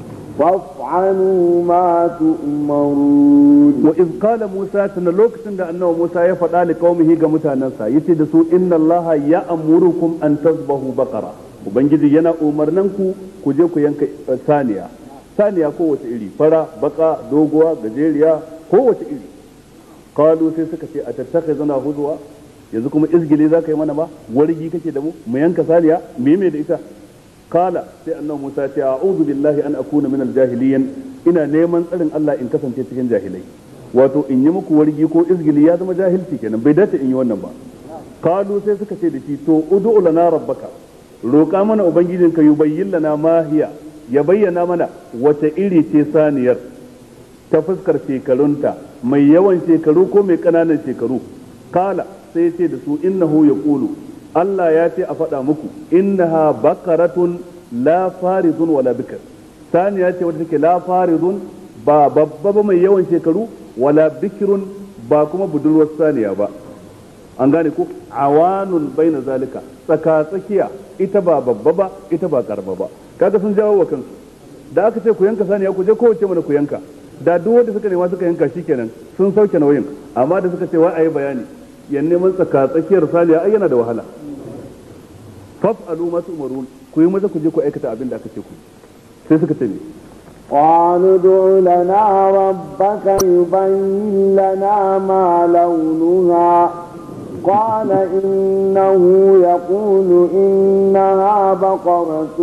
فافعلوا ما تؤمرون وإذ قال موسى تنلوك سند أنه موسى يفعل لقومه كمتانسا يتدسوا إن الله يأمركم أن تذبحوا بقرة وبنجد ينا أمرنكم كجوكو ينك ثانية ثانية قوة إلي فرا بقى دوغوا غجيريا قوة إلي قالوا سيسكتي أتتخذنا هزوا yanzu kuma izgili za ka yi mana ba wargi kake da mu mu yanka saniya me me da ita kala sai annabi Musa ce a'udhu billahi an akuna min al-jahiliyin ina neman tsarin Allah in kasance cikin jahilai wato in yi muku wargi ko izgili ya zama jahilci kenan bai dace in yi wannan ba kalu sai suka ce da shi to ud'u lana rabbaka roƙa mana ubangijinka yubayyin lana ma hiya ya bayyana mana wace iri ce saniyar ta fuskar shekarunta mai yawan shekaru ko mai ƙananan shekaru kala sai ce da su innahu yaqulu Allah ya ce a faɗa muku innaha baqaratun la faridun wala bikr saniya ce wadda take la faridun ba babba ba mai yawan shekaru wala bikrun ba kuma budurwar saniya ba an gane ko awanun baina zalika tsaka tsakiya ita ba babba ba ita ba karba ba kaga sun jawo wa kansu da aka ce ku yanka saniya ku je kowace mana ku yanka da duk wanda suka nema suka yanka shikenan sun sauke nauyin, amma da suka ce wai ayi bayani yan neman tsaka tsakiyar saniya ai yana da wahala. faf'alu ma tu'marun, ku yi maza ku je ku aikata abin da aka ce ku. sai suka ce قالوا ادع لنا ربك يبين لنا ما لونها قال إنه يقول إنها بقرة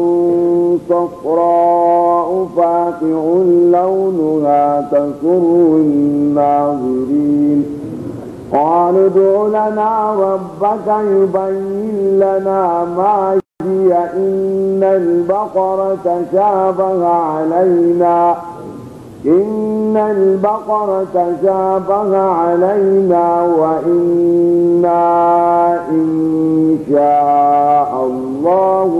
صفراء فاقع لونها تسر الناظرين قالوا ادع لنا ربك يبين لنا ما هي إن البقرة تشابه علينا إن البقرة تشابه علينا وإنا إن شاء الله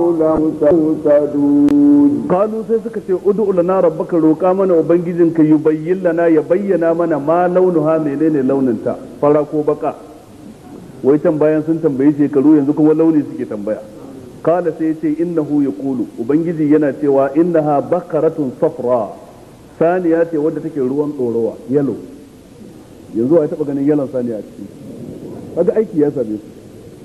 لمهتدون. قالوا سيسكت ادع لنا ربك روكا منا وبنجزنك يبين لنا يبين منا ما لونها منين لوننتا فرقوا بقى wai tambayan sun tambaye shekaru yanzu kuma launi suke tambaya. kala sai ce innahu yaqulu ubangiji yana cewa innaha baqaratun safra saniya ce wadda take ruwan ɗorowa yalo. yanzu a taɓa ganin yalon saniya a ciki kaga aiki ya same su.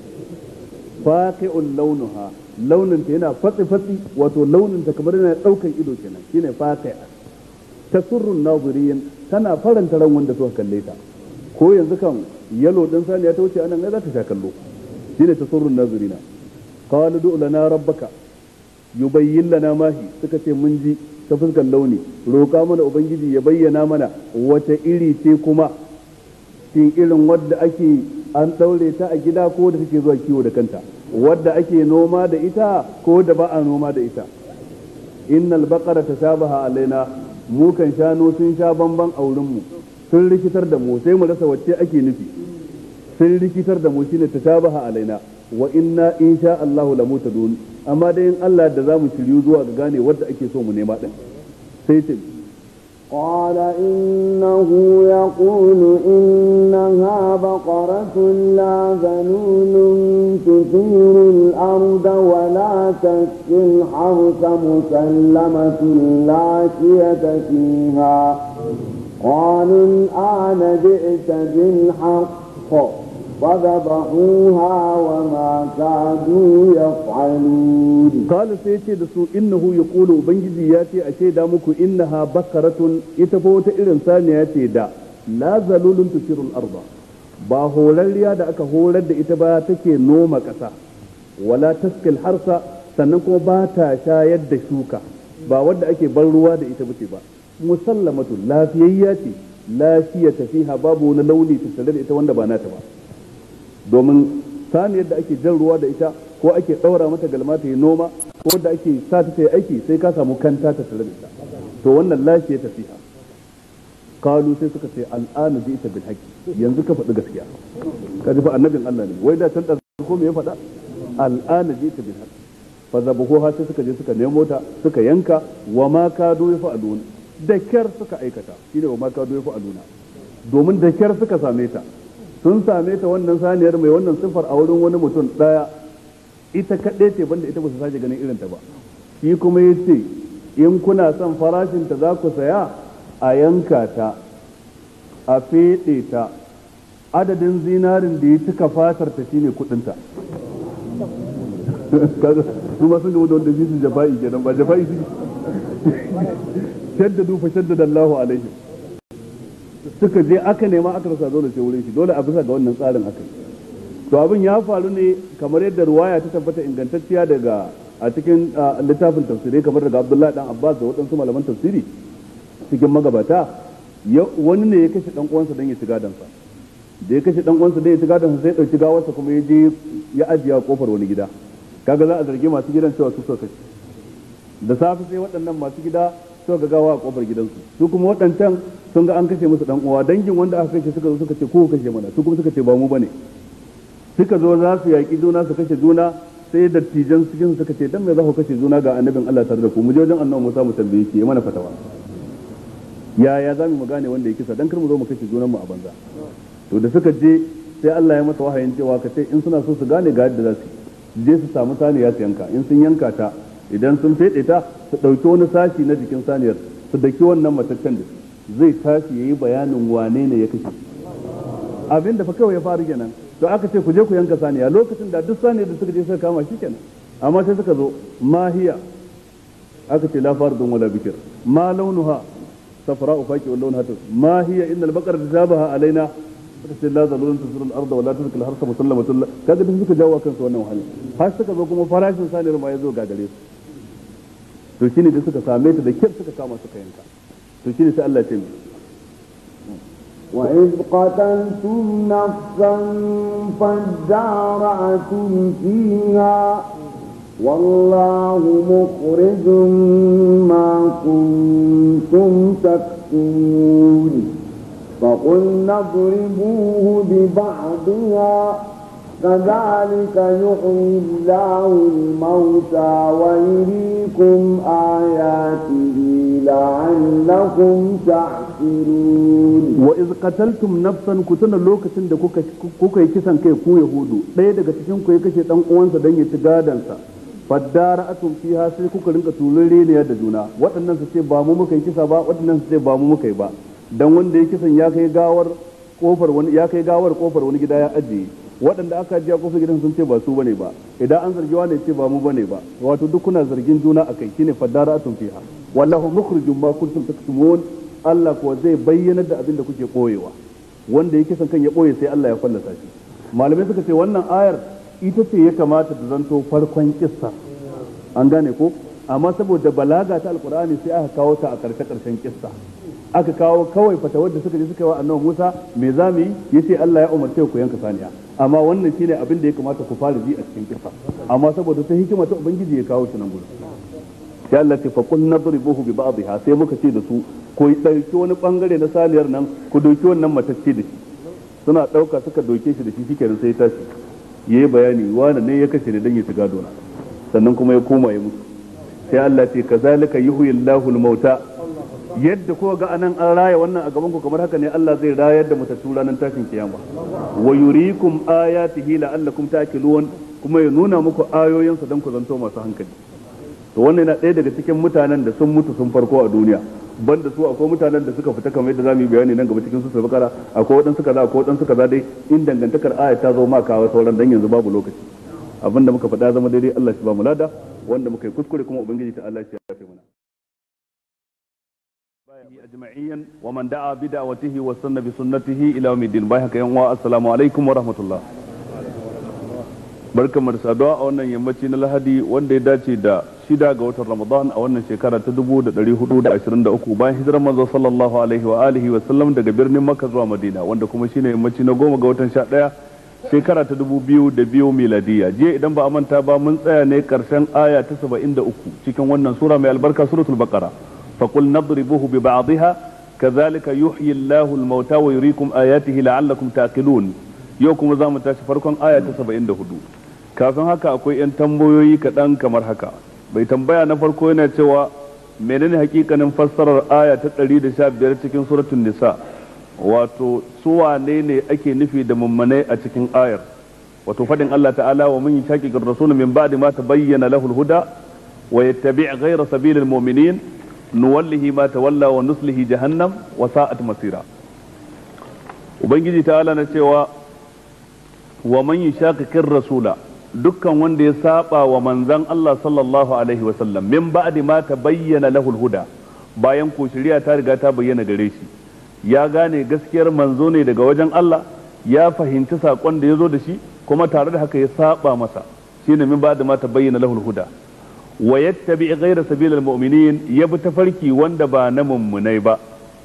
faqi'un launuha launinta yana fatsi fatsi wato launinta kamar yana ɗaukan ido kenan shine faqi'a tasurrun naziriyin tana faranta ran wanda suka kalle ta ko yanzu kan yalo din saniya ta wuce anan ne za ta sha kallo shine tasurrun nazirina. qalu du lana rabbaka yubayyin lana ma hi suka ce mun ji ta fuskar launi roƙa mana ubangiji ya bayyana mana wata iri ce kuma shin irin wadda ake an daure ta a gida ko da take zuwa kiwo da kanta wadda ake noma da ita ko da ba a noma da ita. innal baqara tashabaha alaina mu kan shanu sun sha bamban auren mu sun rikitar da mu sai mu rasa wacce ake nufi sun rikitar da mu shine tashabaha alaina wa inna insha Allah lamutadun amma dai in Allah da zamu shiryu zuwa ga gane wanda ake so mu nema din. sai ce قال إنه يقول إنها بقرة لا ذلول تثير الأرض ولا تسقي الحرث مسلمة لا شية فيها قالوا الآن جئت بالحق فذبحوها وما كادوا يفعلون. قال سيتي دسو إنه يقول بنجزي ياتي أشيدا مكو إنها بقرة إتفوت إلن ثانية دا لا ذلول تثير الأرض ba horarriya da aka horar da ita ba take noma ƙasa wala taskil harsa sannan kuma ba ta shayar da shuka ba wadda ake ban ruwa da ita bace ba musallamatu lafiyayya ce lafiya tafiha babu wani launi tattare da ita wanda ba nata ba domin saniyar da ake jan ruwa da ita ko ake ɗaura mata galma ta yi noma ko da ake sa ta yi aiki sai ka samu kanta ta tare da ita to wannan lafiya tafiha. kalu sai suka ce al'ana ji ita bil haqqi yanzu ka faɗi gaskiya ka ji fa annabin Allah ne wai da can da ko me ya faɗa al'ana ji ita bil haqqi fa zabahu ha sai suka je suka nemo ta suka yanka wa ma kadu ya fa'alun da kyar suka aikata shine wa ma kadu ya fa'aluna domin da kyar suka same ta sun same ta wannan saniyar mai wannan sifar a wurin wani mutum daya ita kaɗai ce banda ita ba su sake ganin irin ta ba shi kuma ya ce in kuna son farashin ta za ku saya a yanka ta a feɗe ta adadin zinarin da ya cika fatar ta shine kuɗinta. su ma sun gaba da wanda shi su jafa'i kenan ba jafa'i su shaddadu fa shaddada Allahu alaihi suka je aka nema aka rasa dole sai wurin shi dole a bisa ga wannan tsarin aka to abin ya faru ne kamar yadda ruwaya ta tabbata ingantacciya daga a cikin littafin tafsirai kamar daga Abdullahi dan Abbas da waɗansu malaman tafsiri cikin magabata wani ne ya kashe dan uwansa dan ya shiga dansa da ya kashe dan uwansa dan ya shiga dansa sai ya dauki gawarsa kuma ya je ya ajiye a kofar wani gida kaga za a zargi masu gidan cewa su suka kashe da safe sai waɗannan masu gida suka ga gawa a kofar gidansu su kuma waɗancan sun ga an kashe musu dan uwa dangin wanda aka kashe suka zo suka ce ko kashe mana su kuma suka ce ba mu bane suka zo za su yaki juna su kashe juna sai dattijan cikin suka ce dan me za ku kashe juna ga annabin Allah tare da ku mu je wajen annabi Musa mu tambaye shi ya mana fatawa yaya za mu gane wanda ya kisa dan kar mu zo mu kashe junan mu a banza to da suka je sai Allah ya masa wahayin cewa ka ce in suna so su gane ga yadda za su je su samu saniya su yanka in sun yanka ta idan sun fede ta su dauki wani sashi na jikin saniyar su daki wannan mataccen da zai tashi yayi bayanin wane ne ya kashe abin da fa kawai ya faru kenan to aka ce ku je ku yanka saniya lokacin da duk saniyar da suka je suka kama shi kenan amma sai suka zo mahiya aka ce la fardun wala bikir ma launuha safra'u faqi wal launuha ma hiya innal baqara tajabaha alaina suka ce la zalulun tusrul arda wala tusrikul harsa musallamatun kaga duk suka jawo kansu wannan wahala har suka zo kuma farashin saniyar ma ya zo gagare su to shine da suka same ta da kyar suka kama suka yanka to shine sai Allah ya ce وإذ قتلتم نفسا فادارأتم فيها والله مخرج ما كنتم تكتمون فقلنا اضربوه ببعضها كذلك يحيي الله الموتى ويريكم آياته لعلكم تعقلون وإذ قتلتم نفسا كتنا لوكتن da kuka kuka yi kisan kai ku yahudu ɗaya daga cikin ku ya kashe dan uwansa dan ya ci gadansa fadara'atum fiha sai kuka rinka tulure ne da juna waɗannan su ce ba mu muka yi kisa ba waɗannan su ce ba mu muka yi ba dan wanda ya kisan ya kai gawar kofar wani ya kai gawar kofar wani gida ya ajiye waɗanda aka ajiye kofar gidan sun ce ba su bane ba idan an zargi wani ce ba mu bane ba wato duk kuna zargin juna akai shine fadara'atum fiha wallahu mukhrijum ma kuntum taktumun Allah kuwa zai bayyana da abin da kuke koyewa wanda yake son kan ya koye sai Allah ya fallasa shi malamai suka ce wannan ayar ita ce ya kamata ta zanto farkon kissa an gane ko amma saboda balaga ta alkur'ani sai aka kawo ta a karshe karshen kissa aka kawo kawai fatawar da suka je suka yi wa annabi Musa me zamu yi yace Allah ya umarce ku yanka saniya amma wannan shine abin da ya kamata ku fara ji a cikin kissa amma saboda ta hikima ta ubangiji ya kawo shi nan gurin sai Allah ce fa qul nadribuhu bi ba'dihha sai muka ce da su ko dauki wani bangare na saniyar nan ku doki wannan matacce da shi suna dauka suka doke shi da shi shikenan sai ya tashi yayi bayani wani ne ya kashe ne dan ya shiga dona sannan kuma ya koma ya mutu sai Allah ce kazalika yuhyillahu al-mauta yadda ko ga anan an raya wannan a gaban ku kamar haka ne Allah zai rayar da matattu ranar tashin kiyama wa yuriikum ayatihi la'allakum ta'qilun kuma ya nuna muku ayoyinsa dan ku zanto masu hankali to wannan yana ɗaya daga cikin mutanen da sun mutu sun farko a duniya banda su akwai mutanen da suka fita kamar yadda zamu yi bayani nan gaba cikin su bakara akwai wadansu kaza akwai wadansu kaza dai in dangantakar aya ta zo ma kawo sauran dan yanzu babu lokaci abinda muka faɗa zama daidai Allah shi ba mu lada wanda muka yi kuskure kuma ubangiji ta Allah shi ya yafe mana ajma'iyyan wa man da'a bi da'watihi wa sanna bi sunnatihi ila yawmiddin bai haka yan uwa assalamu alaikum wa rahmatullah barkamu da saduwa a wannan yammaci na Lahadi wanda ya dace da shida ga watan Ramadan a wannan shekara ta dubu da ɗari hudu da ashirin da uku bayan hijirar manzo sallallahu alaihi wa alihi wa sallam daga birnin Makka zuwa Madina wanda kuma shine yammaci na goma ga watan sha ɗaya shekara ta dubu biyu da biyu miladiya jiya idan ba a manta ba mun tsaya ne karshen aya ta saba'in da uku cikin wannan sura mai albarka suratul baqara faqul nadribuhu bi ba'dihha kadhalika yuhyi Allahu al-mauta wa yuriikum ayatihi la'allakum taqilun yau kuma zamu tashi farkon aya ta saba'in da hudu kafin haka akwai yan tambayoyi kaɗan kamar haka bai tambaya na farko yana cewa menene hakikanin fassarar aya ta ɗari da sha biyar cikin suratul nisa wato su wane ne ake nufi da mummanai a cikin ayar wato fadin Allah ta'ala wa man yashaqiqir rasul min ba'di ma tabayyana lahu al-huda wa yattabi' ghayra sabilil mu'minin nuwallihi ma tawalla wa nuslihi jahannam wa sa'at masira ubangiji ta'ala na cewa wa man yashaqiqir rasula dukkan wanda ya saba wa manzan Allah sallallahu alaihi wasallam min ba'di ma tabayyana lahu al-huda bayan ko shari'a ta riga ta bayyana gare shi ya gane gaskiyar manzo ne daga wajen Allah ya fahimci sakon da yazo da shi kuma tare da haka ya saba masa shine min ba'di ma tabayyana lahu al-huda wa yattabi ghayra sabilil mu'minin yabi tafarki wanda ba na mummunai ba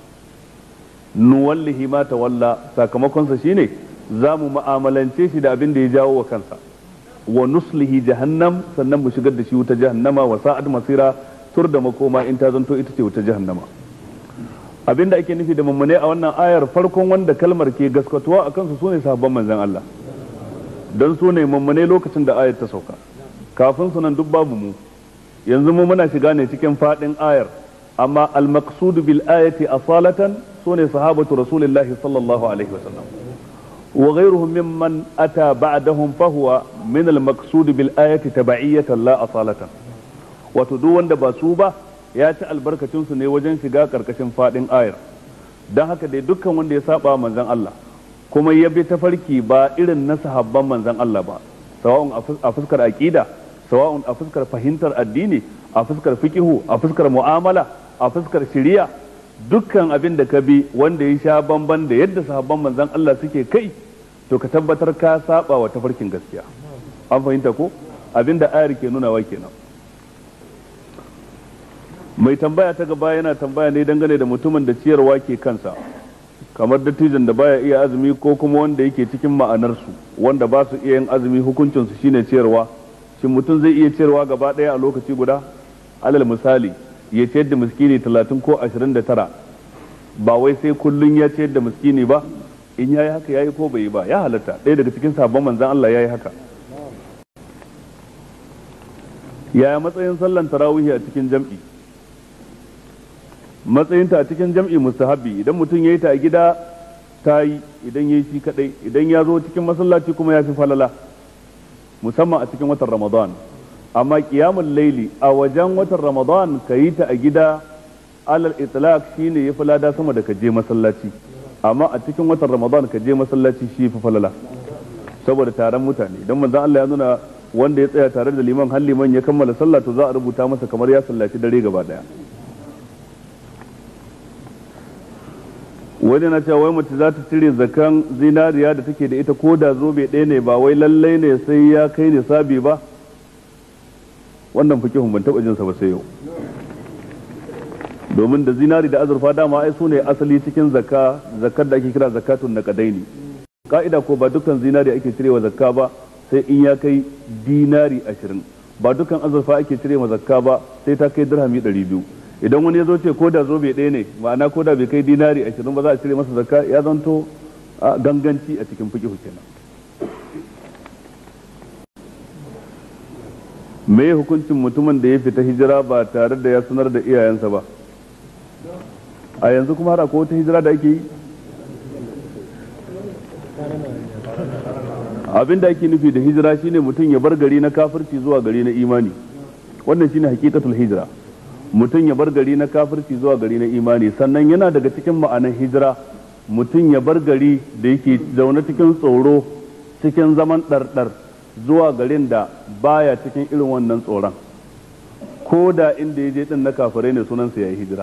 nuwallihi ma tawalla sakamakon sa shine zamu mu'amalance shi da abin da ya jawo wa kansa wa nuslihi jahannam sannan mu shigar da shi wuta jahannama wa sa'ad masira tur da makoma in ta zanto ita ce wuta jahannama abinda ake nufi da mummune a wannan ayar farkon wanda kalmar ke gaskatuwa akan su sune sahabban manzon Allah dan su ne mummune lokacin da ayar ta sauka kafin su nan duk babu mu yanzu mu muna shiga ne cikin fadin ayar amma al maqsud bil ayati asalatan sune sahabatu rasulillahi sallallahu alaihi wasallam وغيرهم ممن أتى بعدهم فهو من المقصود بالآية تبعية لا أصالة وتدون دباسوبة ياتي البركة سنة وجن شقا كركشن فادن آير don haka dai dukkan wanda ya saba manzon Allah kuma ya bi tafarki ba irin na sahabban manzon Allah ba, sawa'un a fuskar aqida, sawa'un a fuskar fahimtar addini, a fuskar fiqihu, a fuskar mu'amala, a fuskar shari'a, dukkan abin da ka bi wanda ya sha bamban da yadda sahabban manzon Allah suke kai, to ka tabbatar ka saba wa tafarkin gaskiya. An fahimta ko? Abin da ayar ke nunawa kenan. Mai tambaya ta gaba yana tambaya ne dangane da mutumin da ciyarwa ke kansa, kamar dattijan da baya iya azumi ko kuma wanda yake cikin ma'anarsu wanda ba su iya yin azumi, hukuncinsu shine ciyarwa. Shin mutum zai iya ciyarwa gaba ɗaya a lokaci guda? Alal misali, ya ciyar da miskini talatin ko ashirin da tara, ba wai sai kullum ya ciyar da miskini ba, in ya yi haka ya yi ko bai yi ba, ya halatta. Ɗaya daga cikin sabon manzan Allah ya yi haka. Yaya matsayin sallan tarawihi a cikin jam'i? Matsayinta a cikin jam'i mustahabbi, idan mutum ya yi ta a gida ta yi, idan ya yi shi kadai, idan ya zo cikin masallaci kuma ya fi falala, musamman a cikin watan Ramadan. Amma qiyamul laili a wajen watan Ramadan ka yi ta a gida alal itlaq shine ya fi lada sama da ka je masallaci, amma a cikin watan Ramadan ka je masallaci shi fi falala saboda taron mutane. Idan manzon Allah ya nuna wanda ya tsaya tare da liman har liman ya kammala sallah, to za a rubuta masa kamar ya sallaci dare gaba daya. wani na cewa wai mace za ta cire zakan zinariya da take da ita ko da zobe ɗaya ne, ba wai lallai ne sai ya kai nisabi ba. Wannan fikihun ban taɓa jinsa ba sai yau, domin da zinari da azurfa dama ai su ne asali cikin zakka, zakkar da ake kira zakatun naqadaini. Ka'ida ko ba dukkan zinari ake cirewa zakka ba sai in ya kai dinari ashirin, ba dukkan azurfa ake cirewa zakka ba sai ta kai dirhami ɗari biyu. Idan wani ya zo ce ko da zobe ɗaya ne, ma'ana ko da bai kai dinari ashirin ba za a cire masa zakka, ya zanto ganganci a cikin fiqh kenan. Me hukuncin mutumin da ya fita hijira ba tare da ya sanar da iyayensa ba? A yanzu kuma har akwai wata hijira da ake yi? Abin da ake nufi da hijira shine mutum ya bar gari na kafirci zuwa gari na imani. Wannan shine hakikatul hijira. Mutum ya bar gari na kafirci zuwa gari na imani. Sannan yana daga cikin ma'anar hijira mutum ya bar gari da yake zaune cikin tsoro, cikin zaman ɗarɗar, zuwa garin da baya cikin irin wannan tsoron, ko da inda ya je din na kafirai ne sunansa ya yi hijira.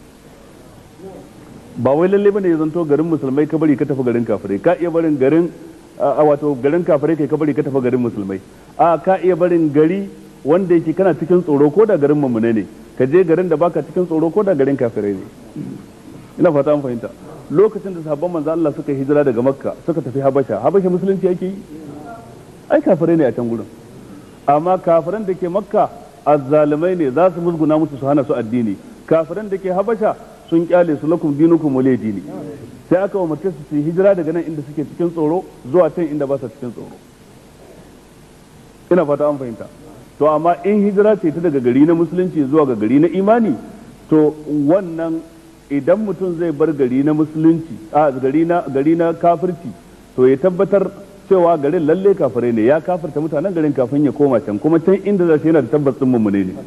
Ba wai lalle bane ya zanto garin musulmai ka bari ka tafi garin kafirai, ka iya barin garin a wato garin kafirai kai ka bari ka tafi garin musulmai, a ka iya barin gari wanda yake kana cikin tsoro ko da garin mamune ne, ka je garin da baka cikin tsoro ko da garin kafirai ne. Ina fata an fahimta. Lokacin da sahabban manzo Allah suka hijira daga Makka suka tafi Habasha, Habasha musulunci yake yi? Ai kafirai ne a can gurin, amma kafiran da ke Makka azzalumai ne, za su musguna musu su hana su addini. Kafiran da ke Habasha sun kyale su, lakum dinukum waliy dini. Sai aka umarce su su hijira daga nan inda suke cikin tsoro zuwa can inda ba su cikin tsoro. Ina fata an fahimta. To amma in hijira ce ta daga gari na musulunci zuwa ga gari na imani, to wannan idan mutum zai bar gari na musulunci a gari na gari na kafirci, to ya tabbatar cewa garin lalle kafirai ne, ya kafirta mutanen garin kafin ya koma can, kuma can inda za shi yana da tabbas din mummune ne.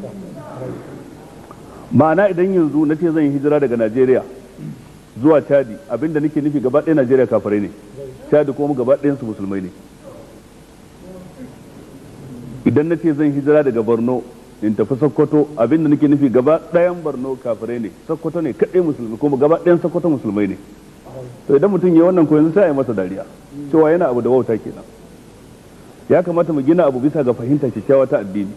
Ma'ana idan yanzu na ce zan yi hijira daga Najeriya zuwa Chadi, abinda nake nufi gaba ɗaya Najeriya kafirai ne, Chadi kuma gaba ɗayan su musulmai ne. Idan na ce zan hijira daga Borno in tafi Sokoto, abinda nake nufi gaba ɗayan Borno kafirai ne, Sokoto ne kaɗai musulmi, kuma gaba ɗayan Sokoto musulmai ne. To idan mutum ya wannan ko yanzu sai a yi masa dariya cewa yana abu da wauta kenan. Ya kamata mu gina abu bisa ga fahimta kyakkyawa ta addini.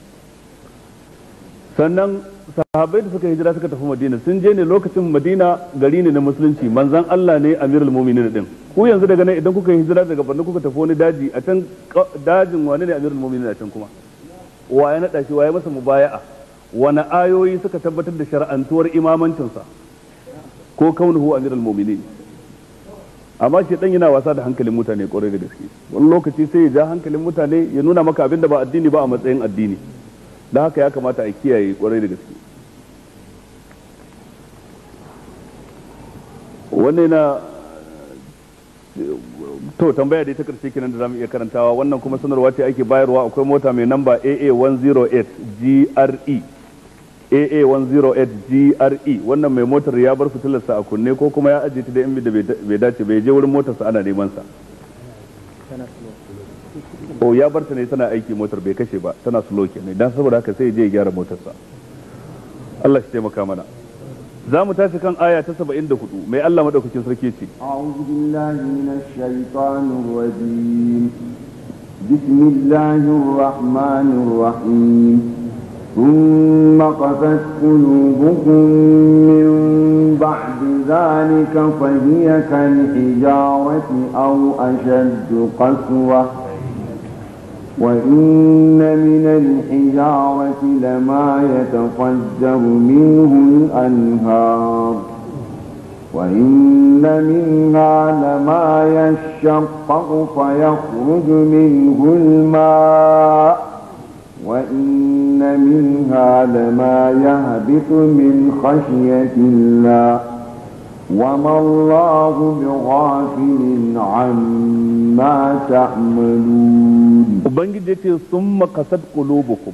Sannan sahabbai da suka hijira suka tafi Madina sun je ne lokacin Madina gari ne na musulunci, manzon Allah ne amirul mu'minin din. Ku yanzu daga nan idan kuka yi hijira daga Borno kuka tafi wani daji, a can dajin wani ne amirul mu'minin a can kuma? Wa ya nada shi, wa ya masa mubaya'a? Wani ayoyi suka tabbatar da shar'antuwar imamancinsa ko kaunuhu amirul mu'minin? Amma shi dan yana wasa da hankalin mutane kwarai da gaske. Wani lokaci sai ya ja hankalin mutane ya nuna maka abin da ba addini ba a matsayin addini. Da haka ya kamata a kiyaye kwarai da gaske. Wannan na to tambaya dai ta karshe kenan da zamu iya karantawa. Wannan kuma sanarwa ce ake bayarwa, akwai mota mai namba A A one oh eight G R E A A one oh eight G R E wannan mai motar ya bar fitilarsa a kunne ko kuma ya ajiye ta da inda bai dace bai je wurin motarsa ana neman sa o ya bar ta ne tana aiki motar bai kashe ba tana slow kenan dan saboda haka sai ya je ya gyara motarsa Allah shi taimaka mana za mu tashi kan aya ta saba'in da hudu mai Allah madaukakin sarki ce a'udhu billahi minash shaitanir rajim bismillahir rahmanir rahim ثم قست قلوبكم من بعد ذلك فهي كالحجارة أو أشد قسوة وإن من الحجارة لما يتفجر منه الأنهار وإن منها لما يشقق فيخرج منه الماء وإن منها لما يهبط من خشية الله وما الله بغافل عما تعملون ubangiji ya ce sun makasar qulubukum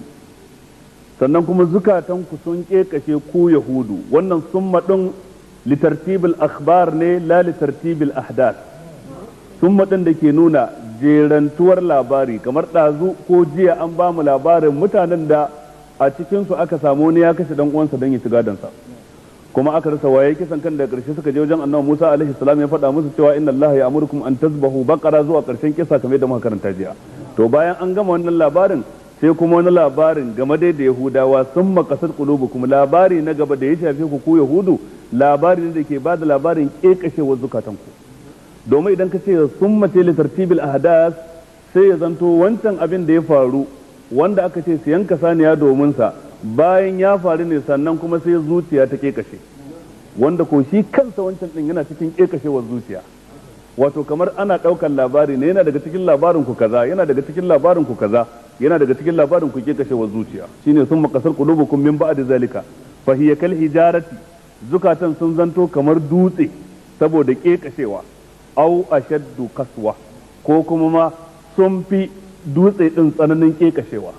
sannan kuma zukatanku sun kekashe ku yahudu wannan summa din litartibil akhbar ne la litartibil ahdath summa din da ke nuna jerantuwar labari kamar ɗazu ko jiya an ba mu labarin mutanen da a cikinsu aka samu wani ya kashe dan uwansa don ya ci gadonsa kuma aka rasa waye kisan kan da karshe suka je wajen annabi Musa alaihi salam ya faɗa musu cewa inna Allah ya amurukum an tazbahu baqara zuwa karshen kisa kamar da muka karanta jiya to bayan an gama wannan labarin sai kuma wani labarin game dai da Yahudawa sun makasar qulubukum labari na gaba da ya shafe ku ku Yahudu labari ne da ke bada labarin kekashewar zukatanku domin idan ka ce sun mace li tartibil ahdath sai ya zanto wancan abin da ya faru wanda aka ce su yanka saniya domin sa bayan ya faru ne sannan kuma sai zuciya ta kekashe wanda ko shi kansa wancan din yana cikin kekashewar zuciya wato kamar ana daukan labari ne yana daga cikin labarin ku kaza yana daga cikin labarin ku kaza yana daga cikin labarin ku kekashewar zuciya shine sun makasar qulubukum min ba'di zalika fa hiya kal hijarati zukatan sun zanto kamar dutse saboda kekashewa au ashaddu kaswa ko kuma ma sun fi dutse din tsananin kekashewa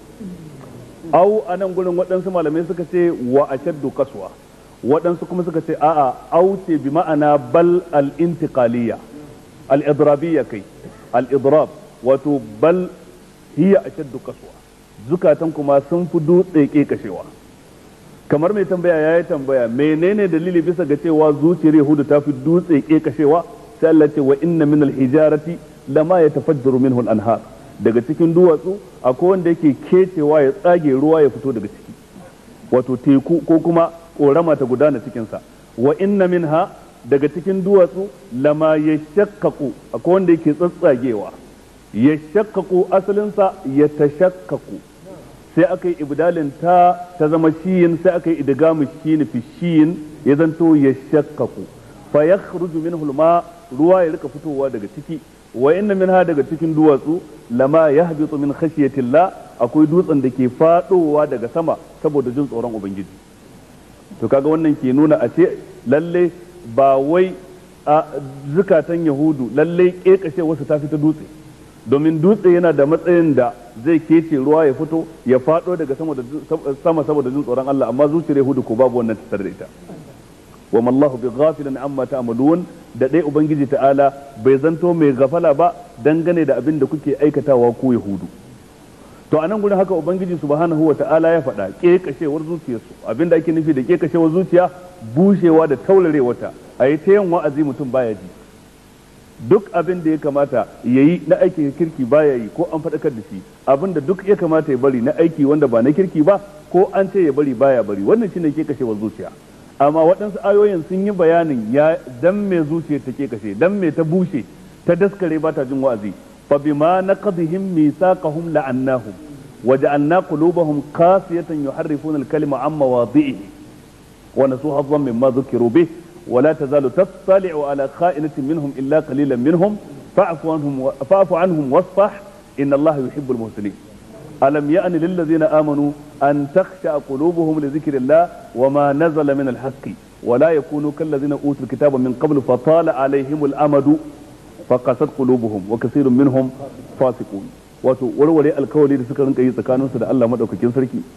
au anan gurin waɗansu malamai suka ce wa ashaddu kaswa waɗansu kuma suka ce a'a au ce bi ma'ana bal al-intiqaliyya al-idrabiyya kai al-idrab wato bal hiya ashaddu kaswa zukatan kuma sun fi dutse kekashewa kamar mai tambaya yayi tambaya menene dalili bisa ga cewa zuciyar yahudu ta fi dutse kekashewa sai Allah ce wa inna min al-hijarati lama yatafajjaru minhu al-anhar daga cikin duwatsu akwai wanda yake kecewa ya tsage ruwa ya fito daga ciki wato teku ko kuma korama ta gudana cikin sa wa inna minha daga cikin duwatsu lama yashaqqaqu akwai wanda yake tsatsagewa yashaqqaqu asalin sa yatashaqqaqu sai aka yi ibdalin ta ta zama shiyin sai aka yi idgamu shin fi shiyin ya zanto yashaqqaqu fa yakhruju minhu al-ma ruwa ya rika fitowa daga ciki wa inna minha daga cikin duwatsu lama yahbitu min khashyatillah akwai dutsen da ke fadowa daga sama saboda jin tsoron ubangiji to kaga wannan ke nuna a ce lalle ba wai a zukatan yahudu lalle kekashe wasu ta fita dutse domin dutse yana da matsayin da zai kece ruwa ya fito ya fado daga sama da sama saboda jin tsoron Allah amma zuciyar yahudu ko babu wannan tsare da ita wa mallahu bi ghafilin amma ta'malun da dai ubangiji ta'ala bai zanto mai gafala ba dangane da abin da kuke aikatawa ku yahudu to anan gurin haka ubangiji subhanahu wa ta'ala ya faɗa kekashewar zuciyarsu abinda ake nufi da kekashewar zuciya bushewa da taurarewarta a yi ta yin wa'azi mutum baya ji duk abin da ya kamata ya yi na aikin kirki baya yi ko an faɗakar da shi abin da duk ya kamata ya bari na aiki wanda ba na kirki ba ko an ce ya bari baya bari wannan shine kekashewar zuciya amma waɗansu ayoyin sun yi bayanin ya dan me zuciya ta kekashe dan me ta bushe ta daskare ba ta jin wa'azi فبما نقضهم ميثاقهم لعناهم وجعلنا قلوبهم قاسية يحرفون الكلمة عن مواضعه ونسوا حظا مما ذكروا به ولا تزال تطلع على خائنة منهم إلا قليلا منهم فاعف عنهم فاعف عنهم واصفح إن الله يحب المحسنين ألم يأن للذين آمنوا أن تخشع قلوبهم لذكر الله وما نزل من الحق ولا يكونوا كالذين أوتوا الكتاب من قبل فطال عليهم الأمد فقست قلوبهم وكثير منهم فاسقون wato warware alkawari da suka rinka yi tsakaninsu da Allah madaukakin sarki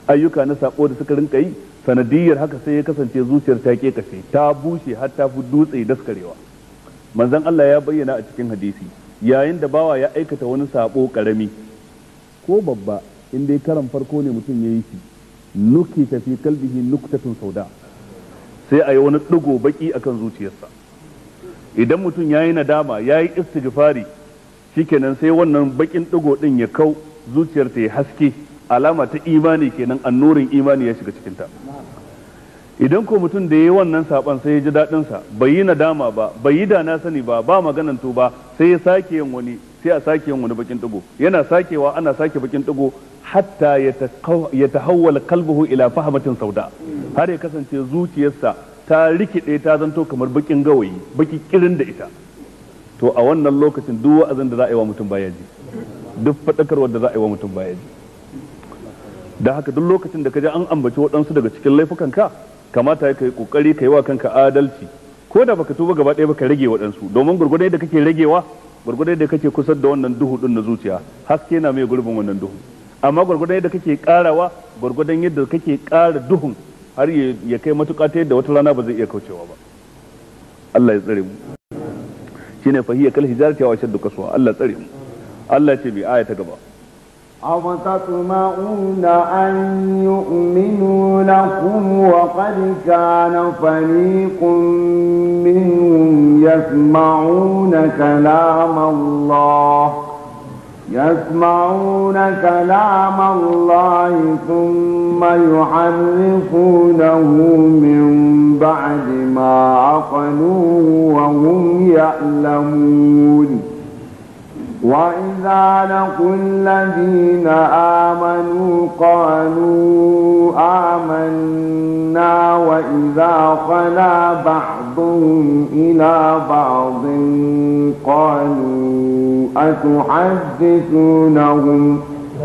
ayyuka na sako da suka rinka yi, sanadiyar haka sai ya kasance zuciyar ta kekashe, ta bushe har ta fi dutse daskarewa. Manzon Allah ya bayyana a cikin hadisi, yayin da bawa ya aikata wani sabo karami ko babba, in dai karan farko ne mutum ya yi shi, nuki tafi kalbihi nuktatun sauda, sai a yi wani ɗigo baki akan zuciyarsa. Idan mutum ya yi nadama, ya yi istighfari, shikenan sai wannan bakin ɗigo ɗin ya kau, zuciyar ta ya haske, alama ta imani kenan, annurin imani ya shiga cikinta. Idan ko mutum da ya yi wannan saban sai ya ji daɗinsa, bai yi nadama ba, bai yi da na sani ba, ba maganan to ba, sai ya sake yin wani, sai a sake yin wani bakin ɗigo, yana sakewa ana sake bakin ɗigo, hatta ya tahawwala kalbuhu ila fahmatin sauda, har ya kasance zuciyarsa ta rikide ta zanto kamar bakin gawayi, baki kirin da ita. To a wannan lokacin duk wa'azin da za a yi wa mutum baya ji, duk faɗakarwar da za a yi wa mutum baya ji. Da haka duk lokacin da ka ji an ambaci waɗansu daga cikin laifukanka, kamata ya kai kokari ka yi wa kanka adalci, ko da baka tuba gaba ɗaya ba ka rage waɗansu, domin gurgurdai da kake ragewa gurgurdai da kake kusa da wannan duhu din na zuciya, haske na mai gurbin wannan duhu. Amma gurgurdai da kake karawa gurgudan yadda kake kara duhun har ya kai matuƙa ta yadda wata rana ba zai iya kaucewa ba. Allah ya tsare mu. Shine fahiya kal hijarati wa shaddu kaswa. Allah tsare mu. Allah ce bi aya ta gaba. أفتطمعون أن يؤمنوا لكم وقد كان فريق منهم يسمعون كلام الله يسمعون كلام الله ثم يحرفونه من بعد ما عقلوه وهم يعلمون وإذا لقوا الذين آمنوا قالوا آمنا وإذا خلا بعضهم إلى بعض قالوا أتحدثونهم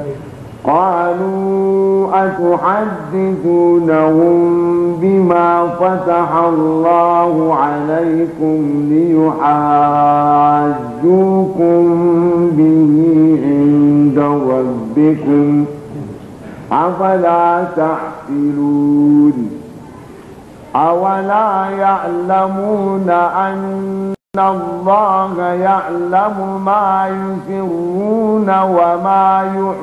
قالوا أتحدثونهم بما فتح الله عليكم ليحاجوكم به عند ربكم أفلا تعقلون أولا يعلمون أن إن الله يعلم ما يسرون وما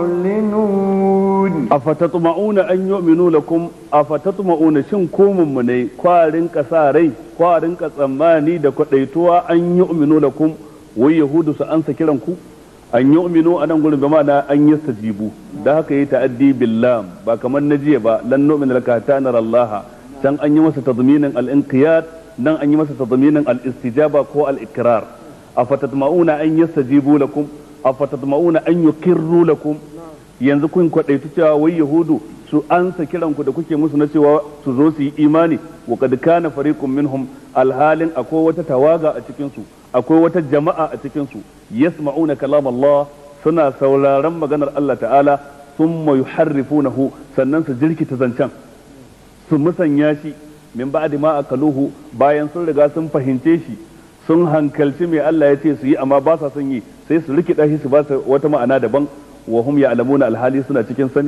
يعلنون أفتطمعون أن يؤمنوا لكم أفتطمعون شنكم مني قارن كساري قارن كسماني دكتيتوا أن يؤمنوا لكم ويهود سأنسى كلامكم أن يؤمنوا أنا نقول بمعنى أن يستجيبوا ده يتأدي باللام باكمان نجيبا لن نؤمن لك حتى نرى الله سن أن يمس تضمين الانقياد nan an yi masa tadminin al-istijaba ko al-ikrar. Afatatma'una an yastajibu lakum afatatma'una an yuqirru lakum, yanzu kun kwadaitu cewa wai yahudu su ansa kiran ku da kuke musu na cewa su zo su yi imani. Wa qad kana fariqun minhum, alhalin akwai wata tawaga a cikin su, akwai wata jama'a a cikin su, yasma'una kalam Allah, suna sauraron maganar Allah ta'ala, thumma yuharrifunahu, sannan su jirkita zancen su musanya shi min ba'di ma akaluhu, bayan sun riga sun fahimce shi, sun hankalci mai Allah ya ce su yi amma ba sa son yi, sai su rikida shi su ba su wata ma'ana daban. Wa hum ya'lamuna alhali suna cikin sani.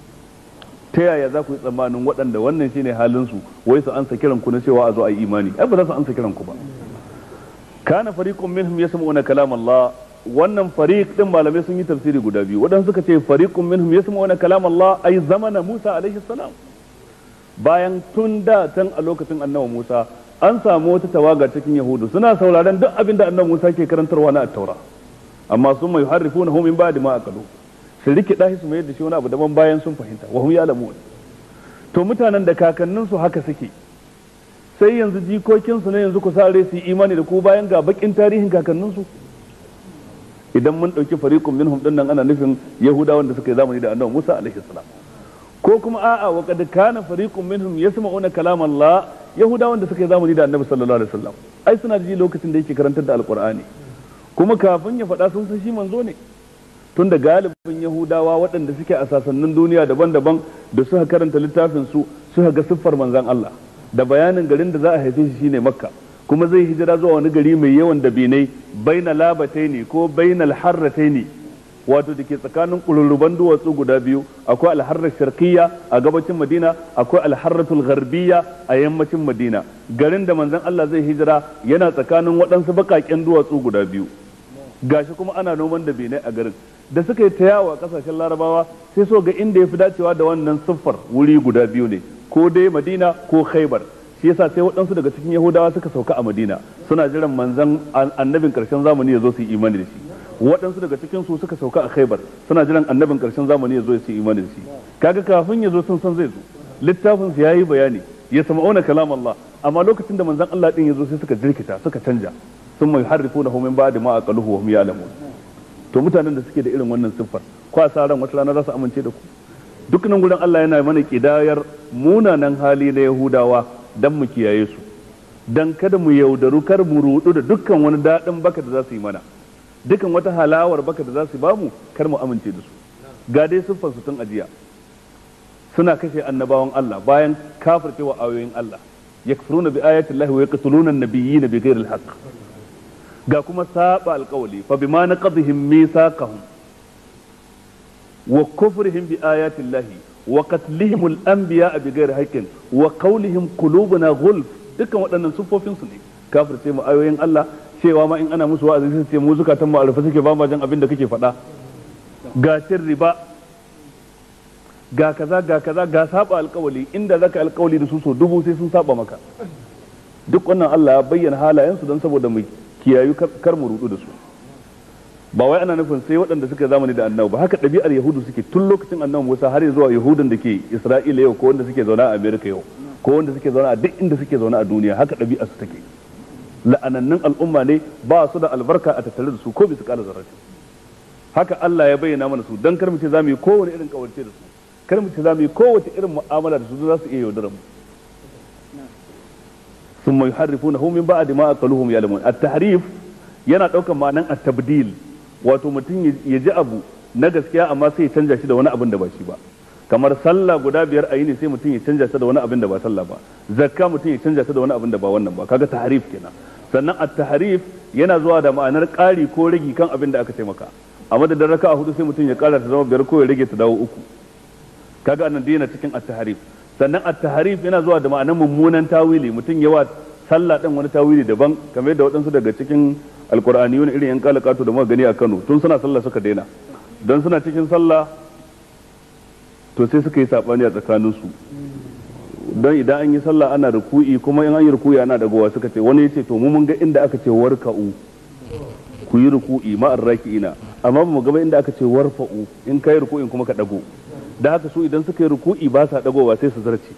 Ta yaya za ku yi tsammanin waɗanda wannan shine halin su wai su ansa kiran ku na cewa a zo a yi imani? Ai ba za su ansa kiran ku ba. Kana fariqun minhum yasma'una kalam Allah, wannan fariq din malamai sun yi tafsiri guda biyu. Waɗansu suka ce fariqun minhum yasma'una kalam Allah ay zamana Musa alaihi salam, bayan tun da can a lokacin annabi Musa an samu wata tawaga cikin Yahudu suna sauraron duk abin da annabi Musa ke karantarwa na at-Taura, amma sun mai harifuna hum min ba'di ma aqalu, su rikida shi su mai da shi wani abu daban bayan sun fahimta. Wa hum ya'lamun. To mutanen da kakannin su haka suke, sai yanzu jikokin su ne yanzu ku sare su yi imani da ku bayan ga bakin tarihin kakannin su. Idan mun dauki fariqun minhum din nan ana nufin Yahudawan da suka yi zamani da annabi Musa alaihi salam, ko kuma a'a wa kad kana fariqun minhum yasma'una kalam Allah, Yahudawan da suka yi zamani da Annabi sallallahu alaihi wasallam ai suna ji lokacin da yake karantar da Alqur'ani, kuma kafin ya faɗa sun san shi manzo ne. Tun da galibin Yahudawa waɗanda suke a sasannin duniya daban-daban da suka karanta littafin su suka ga siffar manzon Allah da bayanin garin da za a haife shi shine Makka, kuma zai hijira zuwa wani gari mai yawan dabinai baina labataini ko bainal harrataini, wato da ke tsakanin ƙululuban duwatsu guda biyu, akwai alharrar sharqiyya a gabacin Madina, akwai alharratul gharbiyya a yammacin Madina. Garin da manzon Allah zai hijira yana tsakanin waɗansu baƙaƙen duwatsu guda biyu, gashi kuma ana noman dabinai a garin. Da suka yi ta yawo a ƙasashen Larabawa sai so ga inda ya fi dacewa da wannan siffar wuri guda biyu ne, ko dai Madina ko Khaibar. Shi yasa sai waɗansu daga cikin Yahudawa suka sauka a Madina suna jiran manzon annabin ƙarshen zamani ya zo su yi imani da shi. Waɗansu daga cikin su suka sauka a Khaibar suna jiran annabin ƙarshen zamani ya zo su yi imani da shi. Kaga kafin ya zo sun san zai zo, littafin su yayi bayani, ya sama'una kalam Allah, amma lokacin da manzon Allah din ya zo sai suka jirkita suka canja, sun mai harrifunahu min ba'di ma aqaluhu wa hum ya'lamun. To mutanen da suke da irin wannan siffar ko a sa ran wata rana za su amince da ku? Duk nan gurin Allah yana mana kidayar munanan hali na Yahudawa dan mu kiyaye su, dan kada mu yaudaru, kar mu rudu da dukkan wani daɗin baka da za su yi mana, dukkan wata halawar baka da za su bamu, kar mu amince da su. Ga dai siffar su tun ajiya, suna kashe annabawan Allah bayan kafircewa ayoyin Allah, yakfuruna bi ayati Allah wa yaqtuluna an-nabiyyina bighairi al-haqq. Ga kuma saba alƙawli, fa bima naqadhihim mithaqahum wa kufrihim bi ayati Allah wa qatlihim al-anbiya bighairi haqqin wa qawlihim qulubuna ghulf. Dukkan waɗannan sufofin su ne, kafirce mu ayoyin Allah, cewa ma in ana musu wa'azi sai ce mu zukatan mu alfa suke ba ma jan abin da kake faɗa, ga cin riba, ga kaza ga kaza, ga saba alƙawli, inda zaka alƙawli da su so dubu sai sun saba maka. Duk wannan Allah ya bayyana halayen su don saboda mu kiyayu kar mu rudu da su. Ba wai ana nufin sai waɗanda suka zamani da annabi ba, haka ɗabi'ar yahudu suke tun lokacin annabi Musa har zuwa yahudan da ke Isra'ila yau, ko wanda suke zaune a America yau, ko wanda suke zaune a duk inda suke zaune a duniya, haka ɗabi'ar su take. La'anannun al'umma ne, ba su da albarka a tattare da su ko bisa kala zarrace. Haka Allah ya bayyana mana su dan kar mu ce za mu yi kowane irin kawarce da su, kar mu ce za mu yi kowace irin mu'amala da su, za su iya yaudarar mu. ثم يحرفونه من بعد ما أقلوهم يعلمون. التحريف yana ɗaukar ma'anan at-tabdil, wato mutum ya ji abu na gaskiya amma sai ya canja shi da wani abin da ba shi ba. Kamar sallah guda biyar a yi ne sai mutum ya canja ta da wani abin da ba sallah ba, zakka mutum ya canja ta da wani abin da ba wannan ba, kaga tahrif kenan. Sannan at-tahrif yana zuwa da ma'anar ƙari ko ragi kan abin da aka ce maka, a madadin raka'a hudu sai mutum ya ƙara ta zama biyar ko ya rage ta dawo uku, kaga annan dai yana cikin at-tahrif. Sannan at-tahrif yana zuwa da ma'anar mummunan tawili, mutum yawa sallah din wani tawili daban, kamar yadda waɗansu daga cikin alqur'ani wani irin yan kalakatu da muka gani a Kano tun suna sallah suka daina, don suna cikin sallah to sai suka yi sabani a tsakanin su, don idan an yi sallah ana ruku'i kuma in an yi ruku'i ana dagowa, suka ce wani yace to mu mun ga inda aka ce warka'u ku yi ruku'i ma'ar raki'ina, amma ba mu ga inda aka ce warfa'u in kai ruku'in kuma ka dago. Da haka su idan suka yi ruku'i ba sa dagowa sai su zarce.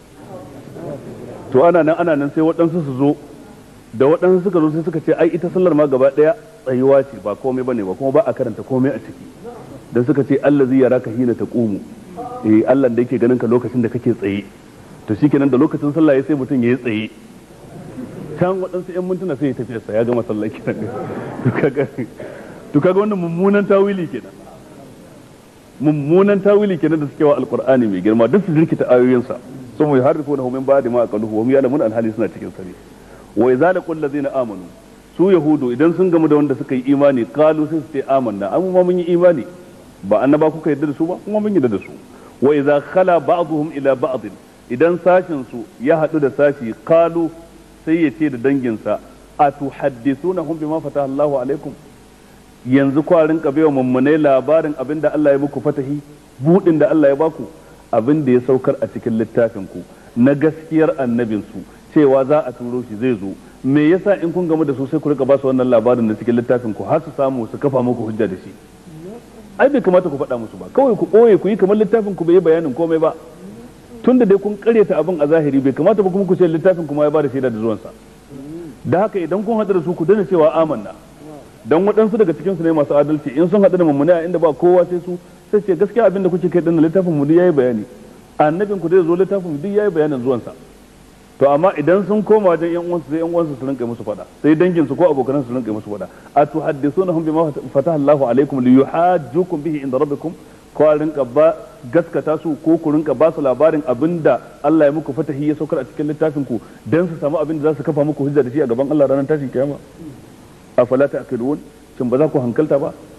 To ana nan ana nan sai waɗansu su zo, da waɗansu suka zo sai suka ce ai ita sallar ma gaba ɗaya tsayuwa ce ba komai bane ba, kuma ba a karanta komai a ciki. Dan suka ce allazi yaraka hina taqumu, eh Allah da yake ganin ka lokacin da kake tsaye. To shikenan da lokacin sallah ya sai mutum ya yi tsaye, can waɗansu ƴan mintuna sai ya tafi sa ya gama sallah kenan. To kaga to kaga wannan mummunan tawili kenan. mummunan tawili kenan da suke wa alqur'ani mai girma, duk su jirkita ayoyinsa. sun mai harrifunahu min ba'di ma aqaluhu wa hum ya'lamun alhali suna cikin sani. wa idza laqul ladzina amanu, su yahudu idan sun gamu da wanda suka yi imani, qalu sai su ce amanna, amma mun yi imani, ba annaba kuka yarda da su ba kuma mun yarda da su. wa idza khala ba'dhum ila ba'd, idan sashin su ya hadu da sashi, qalu sai ya ce da danginsa atuhaddithunahum bima fataha Allahu alaikum, yanzu kwarin kabewa mummunai labarin abinda Allah ya muku fatahi, budin da Allah ya baku, abin da ya saukar a cikin littafin ku na gaskiyar annabinsu cewa za a turo shi zai zo. Me yasa in kun gamu da su sai ku rika ba su wannan labarin da cikin littafin ku har su samu su kafa muku hujja da shi? Ai bai kamata ku faɗa musu ba, kawai ku ɓoye ku yi kamar littafin ku bai yi bayanin komai ba. Tunda dai kun karyata abin a zahiri, bai kamata ba kuma ku ce littafin kuma ya ba da shaida da zuwansa. Da haka idan kun haɗu da su ku dana cewa amanna, dan waɗansu daga cikin su ne masu adalci, in sun haɗu da mummune a inda ba kowa sai su, sai ce gaskiya abin da kuke kai din littafin mu duk yayi bayani, annabin ku dai zo littafin mu duk yayi bayanin zuwansa. To amma idan sun koma wajen yan uwansu sai yan uwansu su rinka musu fada, sai dangin su ko abokan su rinka musu fada, atuhaddithunahum bima fataha Allahu alaikum liyuhajjukum bihi inda rabbikum, ko rinka ba gaskata su ko ku rinka ba su labarin abinda Allah ya muku fatahi ya saukar a cikin littafin ku dan su samu abin da za su kafa muku hujja da shi a gaban Allah ranar tashin kiyama. Afala ta'qilun, shin ba za ku hankalta ba?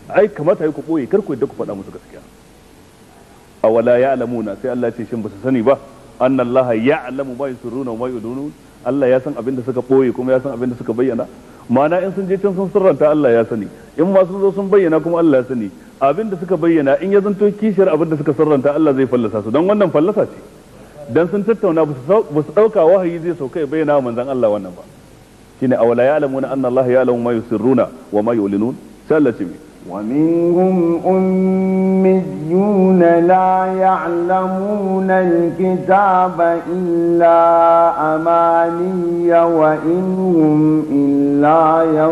ai kamata yi ku boye kar ku yadda ku faɗa musu gaskiya. Awala ya'lamuna sai Allah ya ce shin ba su sani ba anna Allah ya'lamu ma yusirruna wa ma yu'linun, Allah ya san abin da suka boye kuma ya san abin da suka bayyana. Ma'ana in sun je can sun sirranta Allah ya sani, in ma sun zo sun bayyana kuma Allah ya sani. Abin da suka bayyana in ya zanto kishiyar abin da suka sirranta Allah zai fallasa su, don wannan fallasa ce. Dan sun tattauna ba su dauka wahayi zai sauka ya bayyana wa manzon Allah wannan ba. Shine awala ya'lamuna anna Allah ya'lamu ma yusirruna wa ma yu'linun. Sai Allah ce ومنهم أميون لا يعلمون الكتاب إلا أماني وإن هم إلا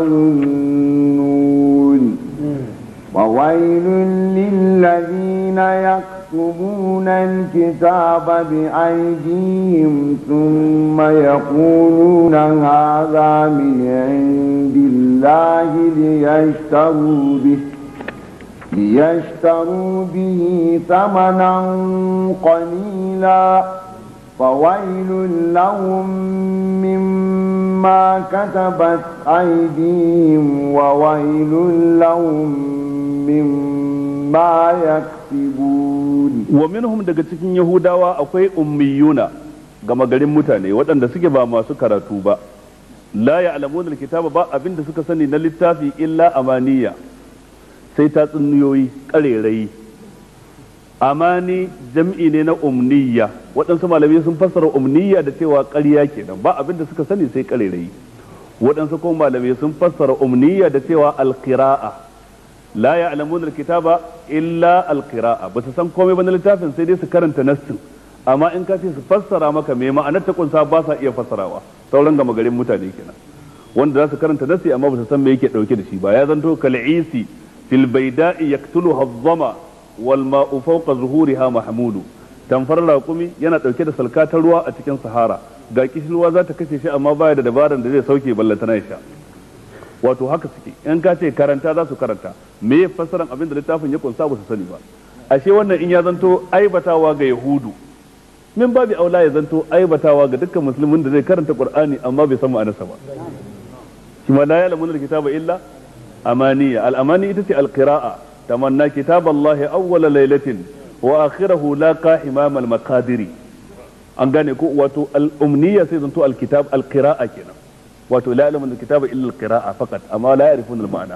يظنون وويل للذين يكتبون الكتاب بأيديهم ثم يقولون هذا من عند الله ليشتروا به ليشتروا به ثمنا قليلا فويل لهم مما كتبت أيديهم وويل لهم مما يكسبون. ومنهم daga cikin Yahudawa akwai ummiyuna gama garin mutane waɗanda suke ba masu karatu ba, la ya'lamuna alkitaba ba abinda suka sani na littafi illa amaniya sai ta tsunniyoyi ƙarerayi. Amani jam'i ne na umniya, waɗansu malamai sun fassara umniya da cewa ƙarya kenan, ba abinda suka sani sai ƙarerayi. Waɗansu kuma malamai sun fassara umniya da cewa alqira'a, la ya'lamuna alkitaba illa alqira'a, ba su san komai ba na littafin sai dai su karanta nassin, amma in ka ce su fassara maka me ma'anar ta kunsa ba sa iya fassarawa. Sauran gama garin mutane kenan wanda za su karanta nassi amma ba su san me yake dauke da shi ba, ya zanto kal'isi fil baida'i yaktuluha adh-dhama wal ma'u fawqa zuhuriha mahmulu. Tamfar raƙumi yana dauke da salka ta ruwa a cikin sahara, ga kishilwa za ta kashe shi amma baya da dabaran da zai sauke ballantana ya sha. Wato haka suke, in ka ce karanta za su karanta, me fassaran abin da littafin ya kunsa ba su sani ba. Ashe wannan in ya zanto aibatawa ga Yahudu, min babu aula ya zanto aibatawa ga dukkan musulmin da zai karanta Qur'ani amma bai san ma'anarsa ba. Shi ma la ya'lamuna al-kitaba illa amaniya, al-amani ita ce al-qira'a, tamanna kitaballahi awwala laylatin wa akhirahu laqa himam al-maqadiri. An gane ko wato al-umniya sai zanto al-kitab al-qira'a kenan. Wato la ya'lamuna al-kitaba illa al-qira'a faqat amma la ya'rifuna al-ma'ana.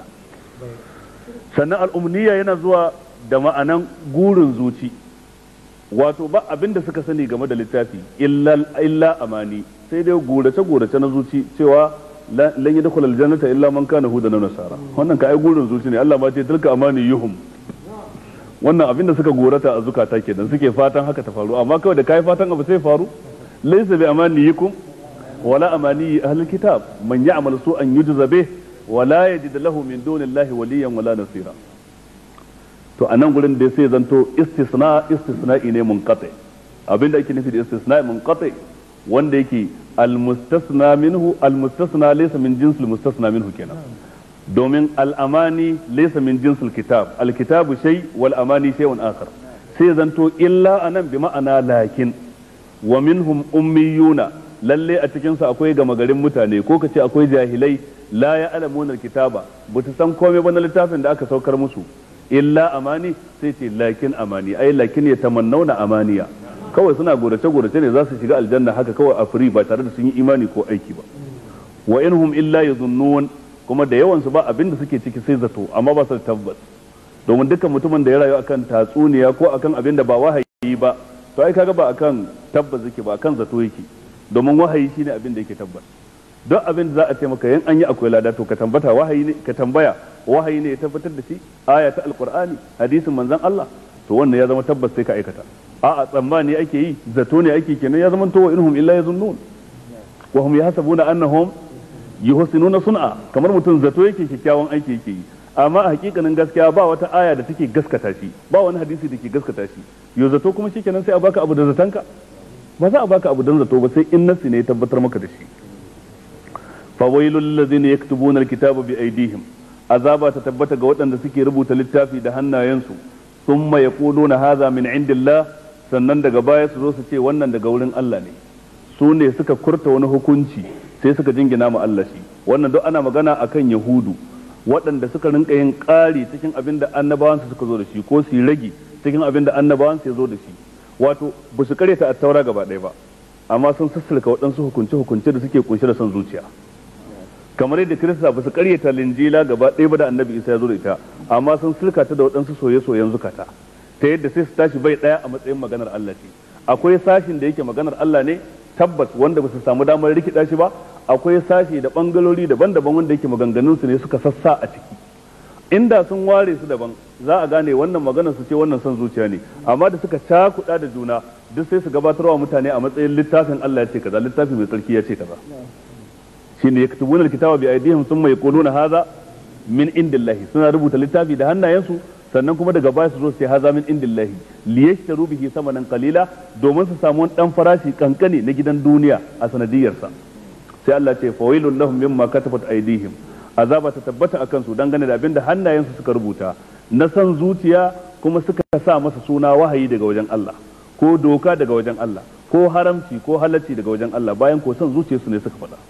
Sannan al-umniya yana zuwa da ma'anan gurin zuci. Wato ba abin da suka sani game da littafi illa amani sai dai gorace gorace na zuci cewa lan yadkhul aljannata illa man kana hudan aw nasara. Wannan ka ai gurin zuci ne, Allah ma ce tilka amani yuhum. Wannan abin da suka gorata a zukata kenan, suke fatan haka ta faru, amma kawai da kai fatan abu sai faru. Laysa bi amaniyikum wala amani ahlul kitab man ya'mal su'an yujza bih wala yajid lahu min dunillahi waliyan wala nasira. To a nan gurin da sai zanto istisna istisna'i ne munqati, abinda ake nufi da istisna'i munqati wanda yake almustasna minhu almustasna laysa min jinsil mustasna minhu kenan, domin al'amani laysa min jinsil kitab, alkitabu shay wal amani shay'un akhar. Sai zanto illa anan bi ma'ana lakin, wa minhum ummiyuna, lalle a cikin su akwai gama garin mutane ko kace akwai jahilai la ya'lamuna alkitaba, ba ta san komai ba na littafin da aka saukar musu. Illa amani sai ce lakin amani, ai lakin ya tamannauna amaniya, kawai suna gorace gorace ne za su shiga aljanna haka kawai a firi ba tare da sun yi imani ko aiki ba. Wa inhum illa yadhunnun, kuma da yawan su ba abin da suke ciki sai zato amma ba su da tabbas, domin dukkan mutumin da ya rayu akan tatsuniya ko akan abin da ba wahayi ba to ai kaga ba akan tabbas yake ba, akan zato yake, domin wahayi shine abin da yake tabbas. Don abin da za a ce maka yan an yi akwai lada to ka tambata wahayi ne, ka tambaya wahayi ne ya tabbatar da shi, aya ta alqur'ani, hadisin manzon Allah, to wannan ya zama tabbas sai ka aikata. A'a tsammani ake yi, zato ne ake, kenan ya zama to wa inhum illa yazunnun wa hum yahsabuna annahum yuhsinuna sun'a, kamar mutum zato yake kyakkyawan aiki yake yi, amma a hakikanin gaskiya ba wata aya da take gaskata shi, ba wani hadisi da ke gaskata shi. Yo zato kuma shikenan sai a baka abu da zatanka? Ba za a baka abu dan zato ba sai in nasi ne ya tabbatar maka da shi. fawailul ladzina yaktubuna alkitaba bi aydihim, azaba ta tabbata ga waɗanda suke rubuta littafi da hannayensu, thumma yaquluna hadha min indillah, sannan daga baya su zo su ce wannan daga wurin Allah ne. Su ne suka kurta wani hukunci sai suka jingina ma Allah shi. Wannan duk ana magana akan Yahudu, waɗanda suka rinka yin ƙari cikin abin da annabawansu suka zo da shi ko su yi rage cikin abin da annabawansu ya zo da shi wato ba su karyata attaura gaba ɗaya ba amma sun sassalka waɗansu hukunce-hukunce da suke kunshe da son zuciya kamar yadda kirista ba su karyata linjila gaba ɗaya ba da annabi isa ya zo da ita amma sun sulka ta da waɗansu soye-soyen zukata ta yadda sai su tashi bai ɗaya a matsayin maganar Allah ce akwai sashin da yake maganar Allah ne tabbas wanda ba su samu damar rikida shi ba akwai sashi da bangalori daban-daban wanda yake maganganun su ne suka sassa a ciki inda sun ware su daban za a gane wannan maganar su ce wannan son zuciya ne amma da suka cakuɗa da juna duk sai su gabatarwa mutane a matsayin littafin Allah ya ce kaza littafi mai tsarki ya ce kaza shine yaktubuna alkitaba bi aydihim thumma yaquluna hadha min indillahi suna rubuta littafi da hannayensu sannan kuma daga baya su zo sai haza min indillahi liyashtaru bihi samanan qalila domin su samu wani dan farashi kankane na gidan duniya a sanadiyarsa sai Allah ce fawailul lahum mimma katabat aydihim azaba ta tabbata akan su dangane da abinda hannayensu suka rubuta na san zuciya kuma suka sa masa suna wahayi daga wajen Allah ko doka daga wajen Allah ko haramci ko halacci daga wajen Allah bayan ko san zuciyarsu ne suka faɗa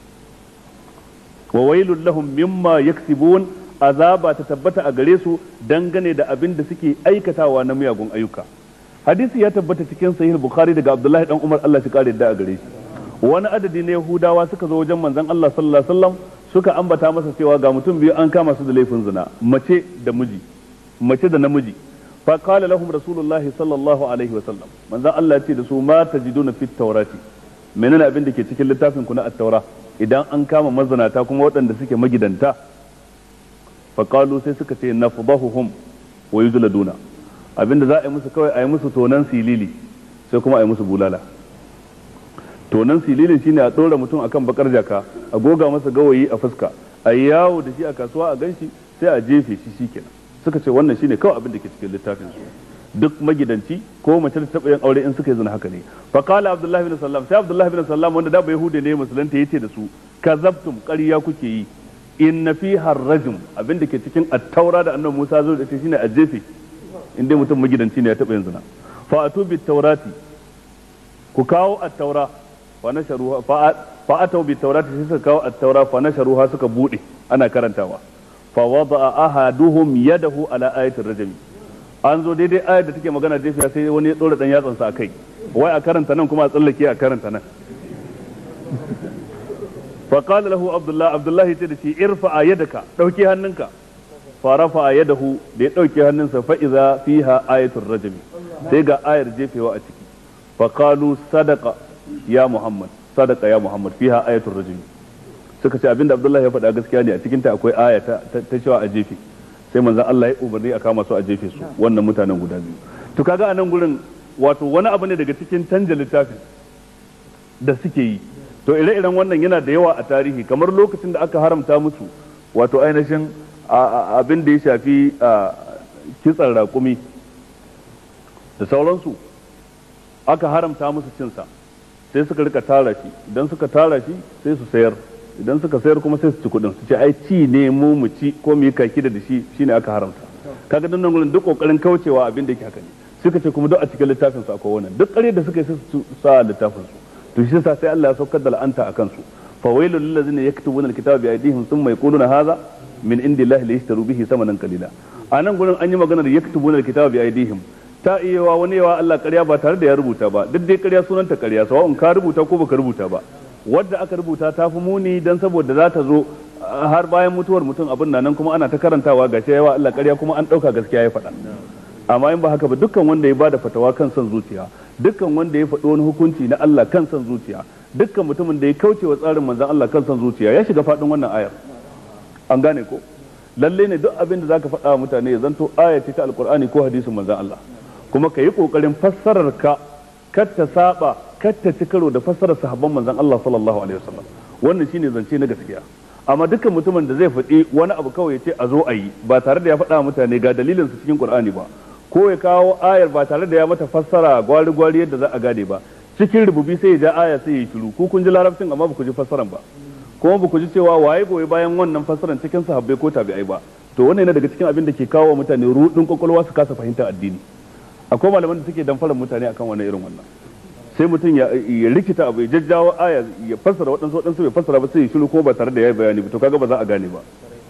wa wailul lahum mimma yaksibun azaba ta tabbata a gare su dangane da abin da suke aikatawa na miyagun ayyuka hadisi ya tabbata cikin sahih bukhari daga abdullahi dan umar Allah shi kare da a gare shi wani adadi na yahudawa suka zo wajen manzon Allah sallallahu alaihi wasallam suka ambata masa cewa ga mutum biyu an kama su da laifin zina mace da miji mace da namiji fa qala lahum rasulullahi sallallahu alaihi wasallam manzon Allah ya ce da su ma tajiduna fit tawrati menene abin da ke cikin littafin ku na at-taura idan an kama mazanata kuma waɗanda suke magidanta faƙalu sai suka ce na fudahuhum wa yuzladuna abinda za a yi musu kawai a yi musu tonan silili sai kuma a yi musu bulala tonan silili shine a ɗora mutum akan bakar jaka a goga masa gawayi a fuska a yi yawo da shi a kasuwa a ganshi sai a jefe shi shikenan suka ce wannan shine kawai abin da ke cikin littafin su duk magidanci ko mace da taɓa yin aure in suka yi zina haka ne faqala abdullahi bin sallam sai abdullahi bin sallam wanda da bai hude ne musulunta yace da su kazabtum ƙarya kuke yi inna fi harrajum abin da ke cikin attaura da annabi Musa zo da shi shine a jefe in dai mutum magidanci ne ya taɓa yin zina fa atu bit taurati ku kawo attaura fa nasharuha fa atu bit taurati sai suka kawo attaura fa nasharuha suka bude ana karantawa fa wada'a ahaduhum yadahu ala ayatir rajmi an zo daidai ayar da take magana jefe sai wani ya dora dan yatsansa akai wai a karanta nan kuma a tsallake a karanta nan فقال له عبد الله عبد الله يتدشي ارفع يدك دوكي هننك فرفع يده da ya dauke hannunsa fa iza fiha ayatul rajm sai ga ayar jefewa a ciki fa qalu sadaqa ya muhammad sadaqa ya muhammad fiha ayatul rajm suka ce abinda abdullahi ya faɗa gaskiya ne a cikin ta akwai aya ta ta cewa a jefe sai manzon Allah ya umarni a kama su a jefe su wannan mutanen guda biyu to kaga anan gurin wato wani abu ne daga cikin canja littafin da suke yi to ire-iren wannan yana da yawa a tarihi kamar lokacin da aka haramta musu wato ainihin abin da ya shafi kitsan raƙumi da sauransu aka haramta musu cinsa sai suka rika tara shi idan suka tara shi sai su sayar idan suka sayar kuma sai su ci kudin su ce ai ci ne mu mu ci ko mu yi kaki da shi shine aka haramta kaga dan nan gurin duk kokarin kaucewa abin da yake haka ne suka ce kuma duk a cikin littafin su akwai wannan duk ƙarya da suka yi sai su sa littafin su to shi yasa sai Allah ya saukar da la'anta akan su fa wailul lil ladzina yaktubuna alkitaba bi aydihim thumma yaquluna hadha min indillahi liyashtaru bihi thamanan qalila anan gurin an yi magana da yaktubuna alkitaba bi aydihim ta iyawa wani yawa Allah ƙarya ba tare da ya rubuta ba duk dai ƙarya sunanta ƙarya sawa'un ka rubuta ko baka rubuta ba wadda aka rubuta ta fi muni dan saboda za ta zo har bayan mutuwar mutum abin nan kuma ana ta karantawa gashi yawa Allah ƙarya kuma an ɗauka gaskiya ya faɗa amma in ba haka ba dukkan wanda ya bada fatawa kan son zuciya dukkan wanda ya faɗo wani hukunci na Allah kan son zuciya dukkan mutumin da ya kauce wa tsarin manzon Allah kan son zuciya ya shiga faɗin wannan ayar an gane ko lalle ne duk abin da zaka faɗa wa mutane ya zanto aya ce ta alqur'ani ko hadisin manzon Allah kuma ka yi kokarin fassarar ka kar ta saba kar ta ci karo da fassarar sahabban manzon Allah sallallahu alaihi wasallam wannan shine zance na gaskiya amma dukkan mutumin da zai faɗi wani abu kawai ya ce a zo a yi ba tare da ya faɗa wa mutane ga dalilin su cikin qur'ani ba ko ya kawo ayar ba tare da ya mata fassara gwari-gwari yadda za a gane ba cikin rububi sai ya ja aya sai ya shiru ko kun ji larabcin amma ba ku ji fassaran ba kuma ba ku ji cewa waye goyi bayan wannan fassaran cikin sahabbai ko tabi'ai ba to wannan yana daga cikin abin da ke kawo mutane rudin kwakwalwa su kasa fahimtar addini akwai malaman da suke damfarar mutane akan wannan irin wannan sai mutum ya rikita abu ya jajjawo aya ya fassara waɗansu waɗansu bai fassara ba sai ya shiru ko ba tare da ya yi bayani ba to kaga ba za a gane ba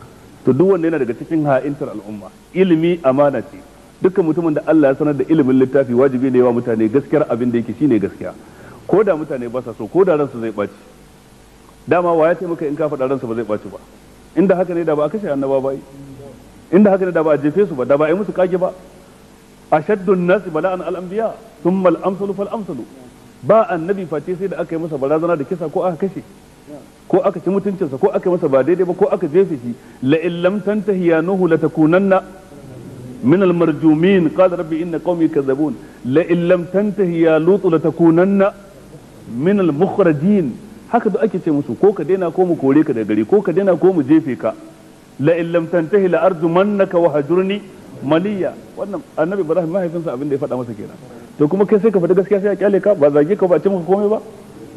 to duk wanda yana daga cikin ha'intar al'umma. Ilimi amana ce, dukkan mutumin da Allah ya sanar da ilimin littafi wajibi ne yawa mutane gaskiyar abin da yake shine gaskiya, ko da mutane ba sa so, ko da ransu zai ɓaci. Dama wa ya ce maka in ka faɗa ransa ba zai ɓaci ba? Inda haka ne da ba a kashe annaba ba, inda haka ne da ba a jefe su ba, da ba a yi musu kage ba. Ashaddun nasi bala'an al-anbiya thumma al-amsalu fal amsalu. Ba annabi face sai da aka yi masa barazana da kisa ko aka kashe, ko aka ci mutuncinsa, ko aka yi masa ba daidai ba, ko aka jefe shi. La in lam tantahi ya nuhu latakunanna min al-marjumin qala rabbi inna qaumi kadzabun. La in lam tantahi ya lutu latakunanna min al-mukhrajin. Haka da ake ce musu, ko ka daina ko mu kore ka daga gari, ko ka daina ko mu jefe ka. La in lam tantahi la arjumannaka wa hajurni maliya. Wannan annabi Ibrahim mahaifinsa abin da ya faɗa masa kenan. To kuma kai sai ka faɗi gaskiya sai a kyale ka, ba zage ka ba, a ce maka komai ba.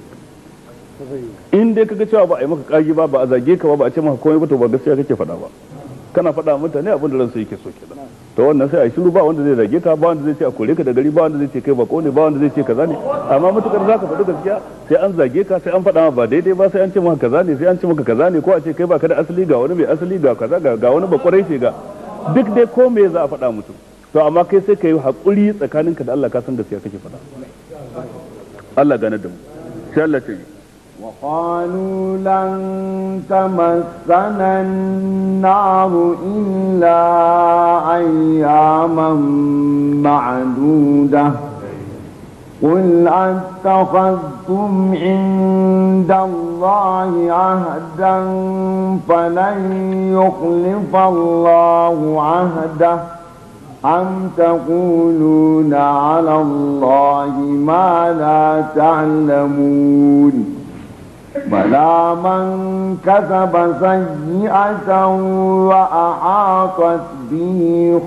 In dai kaga cewa ba a yi maka kagi ba, ba a zage ka ba, ba a ce maka komai ba, to ba gaskiya kake faɗa ba. Kana faɗa mutane abin da ransu yake so kenan. To wannan sai a shiru, ba wanda zai zage ka, ba wanda zai ce a kore ka da gari, ba wanda zai ce kai bako ne, ba wanda zai ce kaza ne. Amma matukar zaka faɗi gaskiya sai an zage ka, sai an faɗa ma ba daidai ba, sai an ce maka kaza ne, sai an ce maka kaza ne, ko a ce kai ba ka da asali, ga wani mai asali, ga kaza, ga wani bakwarai ce, ga duk dai ko me za a faɗa mutum. To amma kai sai ka yi haƙuri tsakaninka da Allah, ka san gaskiya kake faɗa. Allah gane da mu. Sai Allah ce وقالوا لن تمسنا النار إلا أياما معدودة قل أتخذتم عند الله عهدا فلن يخلف الله عهده أم تقولون على الله ما لا تعلمون بلى من كسب سيئة وأحاطت به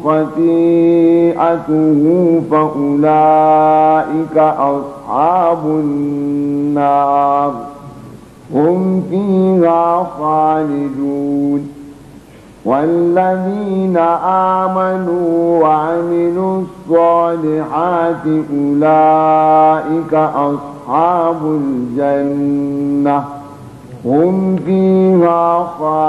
خطيئته فأولئك أصحاب النار هم فيها خالدون والذين آمنوا وعملوا الصالحات أولئك أصحاب الجنة هم فيها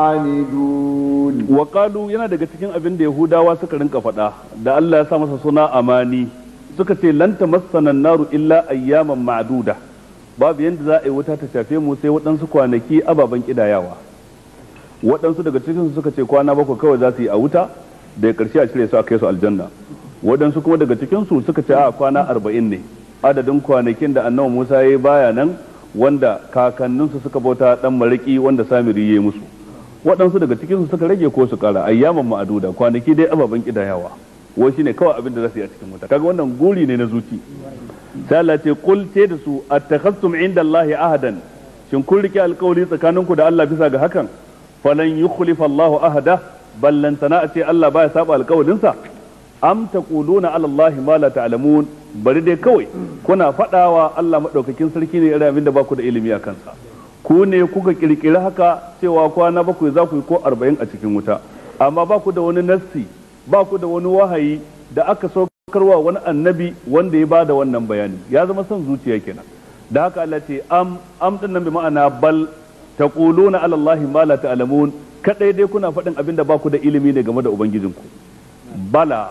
خالدون. وقالوا yana daga cikin abin da Yahudawa suka rinka faɗa da Allah ya sa masa suna amani, suka ce lan tamassana an-naru illa ayyaman ma'duda, babu yanda za a yi wuta ta shafe mu sai waɗansu kwanaki ababen kidayawa. Waɗansu daga cikin suka ce kwana bakwai kawai za su yi a wuta, daga ƙarshe a cire su a kai su aljanna. Waɗansu kuma daga cikin su suka ce a kwana arba'in ne adadin kwanakin da annabi Musa ya yi baya nan, wanda kakanninsu suka bauta dan mariki wanda Samiri ya yi musu. Waɗansu daga cikin su suka rage ko su ƙara ayyaman ma'aduda, kwanaki dai ababen kidayawa, wai shine kawai abin da za su yi a cikin wuta. Kaga wannan guri ne na zuci. Sai Allah ce kul ce da su attakhastum indallahi ahadan, shin kun rike alƙawari tsakaninku da Allah bisa ga hakan? Falan yukhlifa Allahu ahada, ballantana a ce Allah baya saba alƙawarinsa. Am taquluna ala Allah ma la ta'lamun, bari dai kawai kuna fadawa Allah madaukakin sarki ne irin abin da baku da ilimi a kansa. Ku ne kuka kirkiri haka cewa kwana bakwai za ku yi ko arba'in a cikin wuta, amma baku da wani nassi, baku da wani wahayi da aka saukarwa wani annabi wanda ya bada wannan bayani. Ya zama son zuciya kenan. Da haka Allah ce am am din nan bi ma'ana bal taquluna ala allahi ma la ta'lamun, kadai dai kuna faɗin abin da baku da ilimi ne game da ubangijinku. Bala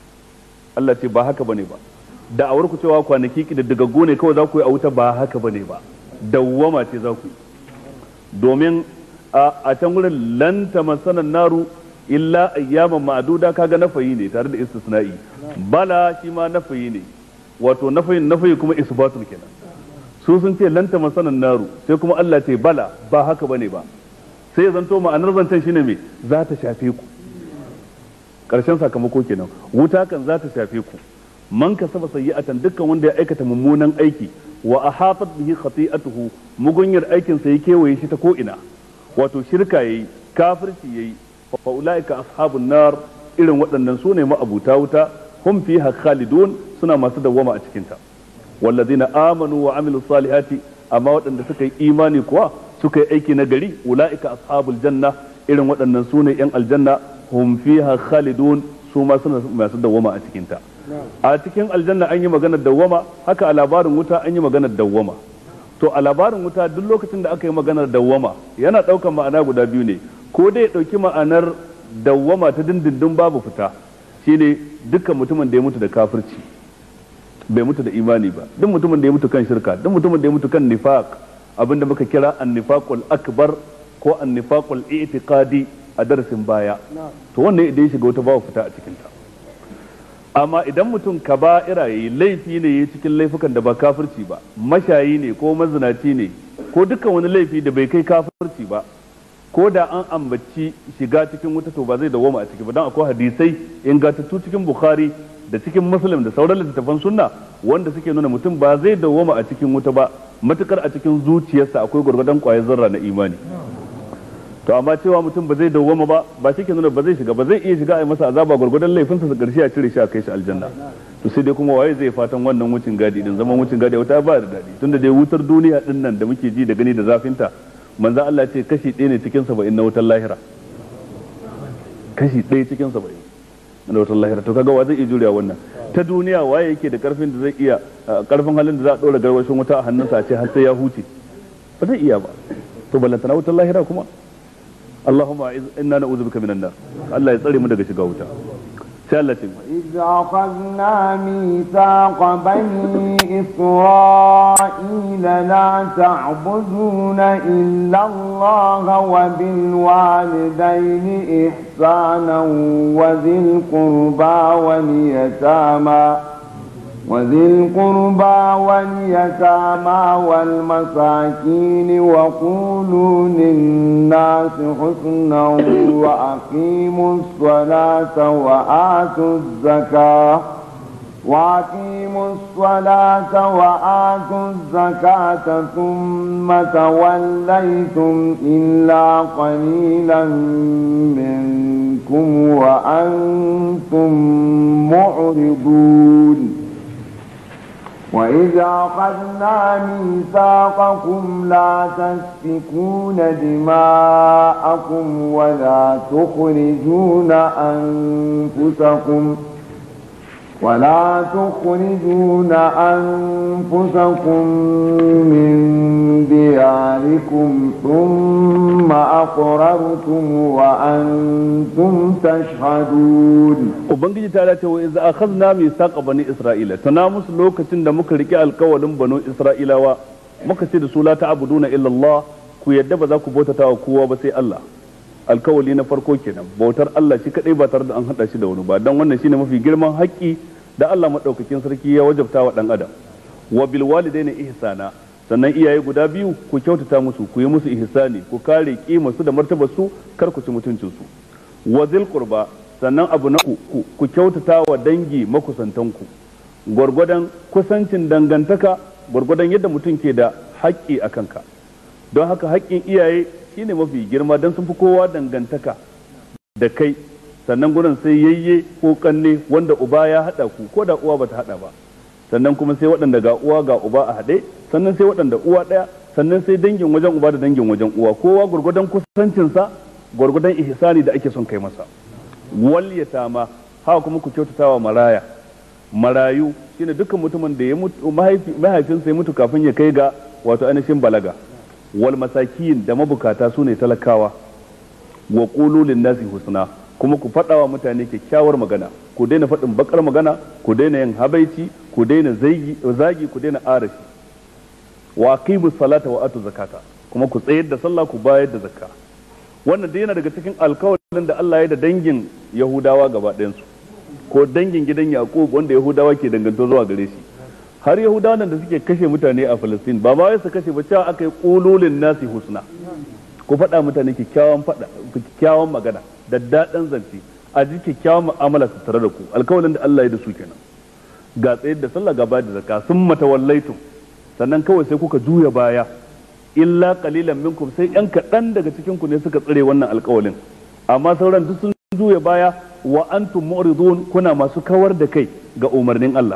Allah ce ba haka bane ba, da'awar ku cewa kwanaki kididdigaggu ne kawai za ku yi a wuta, ba haka bane ba, dawwama ce za ku yi. Domin a can wurin lan tamassana naru illa ayyaman ma'duda, kaga nafayi ne tare da istisna'i. Bala shi ma nafayi ne, wato nafayin nafayi kuma isbatun kenan. Su sun ce lanta masanan naru, sai kuma Allah ce bala ba haka bane ba, sai ya zanto ma'anar zancen shine me, za ta shafe ku. Karshen sakamako kenan, wuta kan za ta shafe ku. Man kasaba sayyi'atan, dukkan wanda ya aikata mummunan aiki, wa ahatat bihi khati'atuhu, mugunyar aikin sa ya kewaye shi ta ko ina, wato shirka yayi, kafirci yayi, fa ulaika ashabun nar, irin waɗannan su ne ma'abuta wuta, hum fiha khalidun, suna masu dawwama a cikin ta. والذين آمنوا وعملوا الصالحات أما وأن سكي إيماني كوا سكي أيكي نجري أولئك أصحاب الجنة إلى وأن سوني ين الجنة هم فيها خالدون سوما سنة ما سدوما أتكينتا أتكين الجنة أني مجانا الدوما هكا على بار موتا أني مجانا الدوما to a labarin wuta duk lokacin da aka yi maganar dawwama yana ɗaukar ma'ana guda biyu ne, ko dai ɗauki ma'anar dawwama ta dindindin babu fita shine dukkan mutumin da ya mutu da kafirci bai mutu da imani ba, duk mutumin da ya mutu kan shirka, duk mutumin da ya mutu kan nifaq, abinda muka kira an-nifaqul akbar ko an-nifaqul i'tiqadi a darasin baya, to wannan idan ya shiga wata babu fita a cikin ta. Amma idan mutum kaba'ira yayi laifi ne yayi cikin laifukan da ba kafirci ba, mashayi ne ko mazinaci ne ko dukkan wani laifi da bai kai kafirci ba, ko da an ambaci shiga cikin wuta to ba zai dawoma a ciki ba, don akwai hadisai ingantattu cikin Bukhari da cikin Muslim da sauran littattafan sunna wanda suke nuna mutum ba zai dawoma a cikin wuta ba matukar a cikin zuciyarsa akwai gurgurdan kwayar zarra na imani. To amma cewa mutum ba zai dawoma ba ba shi ke nuna ba zai shiga ba, zai iya shiga a yi masa azaba gurgurdan laifinsa su karshe a cire shi a kai shi aljanna. To sai dai kuma waye zai fatan wannan wucin gadi din, zaman wucin gadi wata ba da dadi, tunda dai wutar duniya din nan da muke ji da gani da zafinta manzo Allah ce kashi ɗaya ne cikin saba'in na wutar lahira, kashi ɗaya cikin saba'in na wutar lahira. To kaga wa zai iya jurewa wannan? Ta duniya waye yake da karfin da zai iya karfin halin da za a ɗora garwashin wuta a hannunsa a ce har sai ya huce? Ba zai iya ba. To ballantana wutar lahira kuma Allahumma inna na'udhu bika minan nar, Allah ya tsare mu daga shiga wuta. sai Allah ce إذ أخذنا ميثاق بني إسرائيل لا تعبدون إلا الله وبالوالدين إحسانا وذي القربى واليتامى وذي القربى واليتامى والمساكين وقولوا للناس حسنا وأقيموا الصلاة وآتوا الزكاة وأقيموا الصلاة وآتوا الزكاة ثم توليتم إلا قليلا منكم وأنتم معرضون وإذا أخذنا ميثاقكم لا تسفكون دماءكم ولا تخرجون أنفسكم ولا تخرجون أنفسكم من دياركم ثم أقررتم وأنتم تشهدون. Ubangiji ta dace wa iza akhadna mithaqa bani Isra'ila, tana musu lokacin da muka rike alkawalin banu Isra'ilawa muka ce da su la ta'buduna illa Allah, ku yadda ba za ku bautata wa kowa ba sai Allah. Alkawali na farko kenan, bautar Allah shi kadai ba tare da an hada shi da wani ba, dan wannan shine mafi girman haƙƙi da Allah madaukakin sarki ya wajabta wa dan adam. Wa bil walidaini ihsana, sannan iyaye guda biyu ku kyautata musu, ku yi musu ihsani, ku kare kimar su da martabar su, kar ku ci mutuncin su. Wa zil qurba, sannan abu na uku ku kyautata wa dangi makusantanku, gwargwadon kusancin dangantaka gwargwadon yadda mutum ke da haƙƙi a kanka. Don haka haƙƙin iyaye shine mafi girma don sun fi kowa dangantaka da kai, sannan gurin sai yayye ko kanne wanda uba ya haɗa ku ko da uwa bata haɗa ba, sannan kuma sai waɗanda ga uwa ga uba a haɗe, sannan sai waɗanda uwa ɗaya, sannan sai dangin wajen uba da dangin wajen uwa, kowa gwargwadon kusancinsa gwargwadon ihsani da ake son kai masa. Wal yatama, haka kuma ku kyautatawa maraya. Marayu shine dukkan mutumin da ya mutu mahaifinsa ya mutu kafin ya kai ga wato ainihin balaga. Wal masakin, da mabukata su ne talakawa. Wa qulu lin nasi husna, kuma ku faɗa wa mutane kyakkyawar magana, ku daina faɗin bakar magana, ku daina yin habaici, ku daina zagi, ku daina arashi. Wa aqimus salata wa atu zakata, kuma ku tsayar da sallah ku bayar da zakka. Wannan dai yana daga cikin alkawarin da Allah ya da dangin Yahudawa gaba ɗayansu, ko dangin gidan Yaqub wanda Yahudawa ke danganto zuwa gare shi. Har Yahudawan da suke kashe mutane a Palestine ba ma su kashe ba, cewa aka yi qululin nasi husna, ku faɗa mutane kyakkyawan faɗa kyakkyawan magana da daɗin zance, a ji kyakkyawan mu'amala su tare da ku. Alkawarin da Allah ya da su kenan. Ga tsayar da sallah gaba da zakka, sun matawallaitum, sannan kawai sai kuka juya baya, illa qalilan minkum, sai yan kaɗan daga cikin ku ne suka tsare wannan alkawalin, amma sauran duk sun juya baya. Wa antum mu'ridun, kuna masu kawar da kai ga umarnin Allah.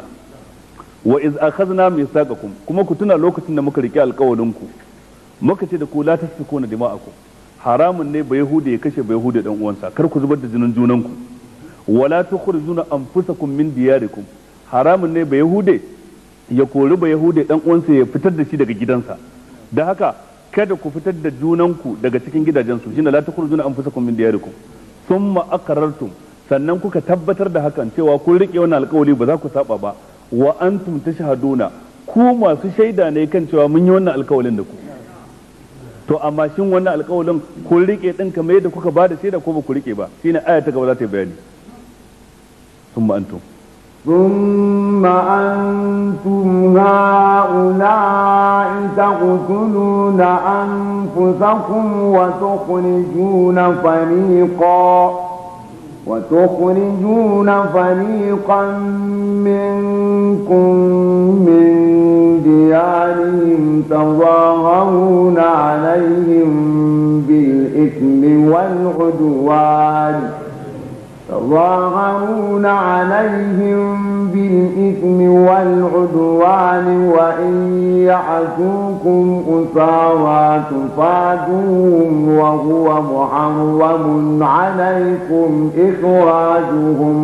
Wa iz akhadna mithaqakum, kuma ku tuna lokacin da muka rike alkawalin ku muka ce da ku la tasfikuna dima'akum, haramun ne ba yahude ya kashe ba yahude dan uwansa, kar ku zubar da jinin junanku. Wala tukhrijuna anfusakum min diyarikum, haramun ne ba yahude ya kori ba yahude dan uwansa ya fitar da shi daga gidansa. Da haka kada ku fitar da junanku daga cikin gidajensu, shine la tukhrijuna anfusakum min diyarikum. thumma aqarrartum sannan kuka tabbatar da hakan cewa kun rike wannan alkawali ba za ku saba ba wa antum tashhaduna ku masu shaida ne kan cewa mun yi wannan alkawalin da ku to amma shin wannan alkawalin kun rike din kamar yadda kuka bada shaida ko ba ku rike ba shine aya ta gaba za ta yi bayani thumma antum ثم أنتم هؤلاء تقتلون أنفسكم وتخرجون فريقا وتخرجون فريقا منكم من ديارهم تظاهرون عليهم بالإثم والعدوان تظاهرون عليهم بالإثم والعدوان وإن يعتوكم أسارى تفادوهم وهو محرم عليكم إخراجهم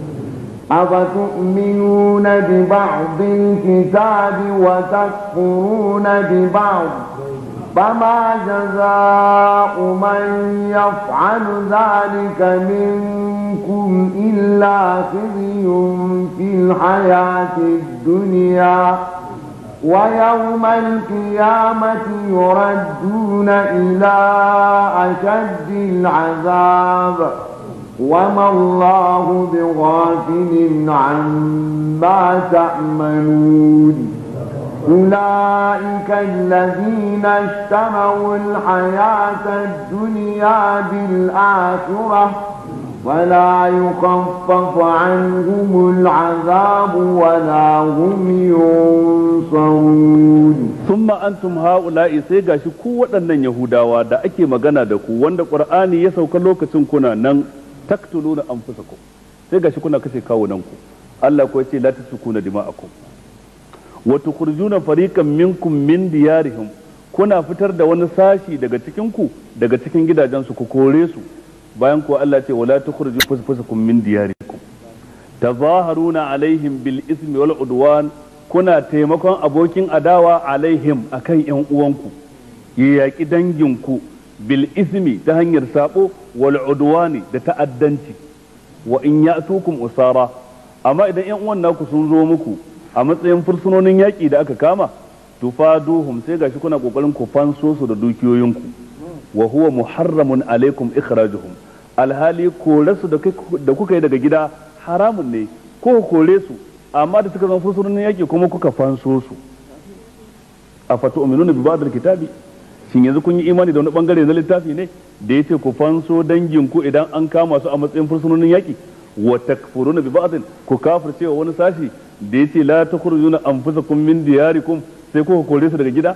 أفتؤمنون ببعض الكتاب وتكفرون ببعض فما جزاء من يفعل ذلك منكم إلا خزي في الحياة الدنيا ويوم القيامة يردون إلى أشد العذاب وما الله بغافل عما تعملون أولئك الذين اشتروا الحياة الدنيا بالآخرة ولا يخفف عنهم العذاب ولا هم ينصرون ثم أنتم هؤلاء سيغا شكو waɗannan Yahudawa da ake magana da ku wanda Qur'ani ya sauka lokacin kuna nan taktuluna anfusakum sai gashi kuna kashe kawunan ku Allah ko yace la tasukuna dima'akum wa tukhrijuna fariqan minkum min diyarihim kuna fitar da wani sashi daga cikin ku daga cikin gidajensu ku kore su bayan ko Allah ce wala tukhriju fusakum min diyarikum tazaharuna alaihim bil ismi wal udwan kuna taimakon abokin adawa alaihim akan yan uwanku ya yaki danginku bil ismi ta hanyar sabo wal udwani da ta'addanci wa in ya'tukum usara amma idan yan uwan naku sun zo muku a matsayin fursunonin yaƙi da aka kama tufaduhum sai gashi kuna kokarin ku fanso su da dukiyoyinku wa huwa muharramun alaikum ikhrajuhum alhali kore su da kuka yi daga gida haramun ne ko kore su amma da suka zama fursunonin yaƙi kuma kuka fanso su afatu'minuna bi ba'd alkitabi shin yanzu kun yi imani da wani bangare na littafi ne da yace ku fanso danginku idan an kama su a matsayin fursunonin yaƙi wa takfuruna bi ba'd ku kafircewa wani sashi da yace la takhrujuna anfusakum min diyarikum sai ku kore su daga gida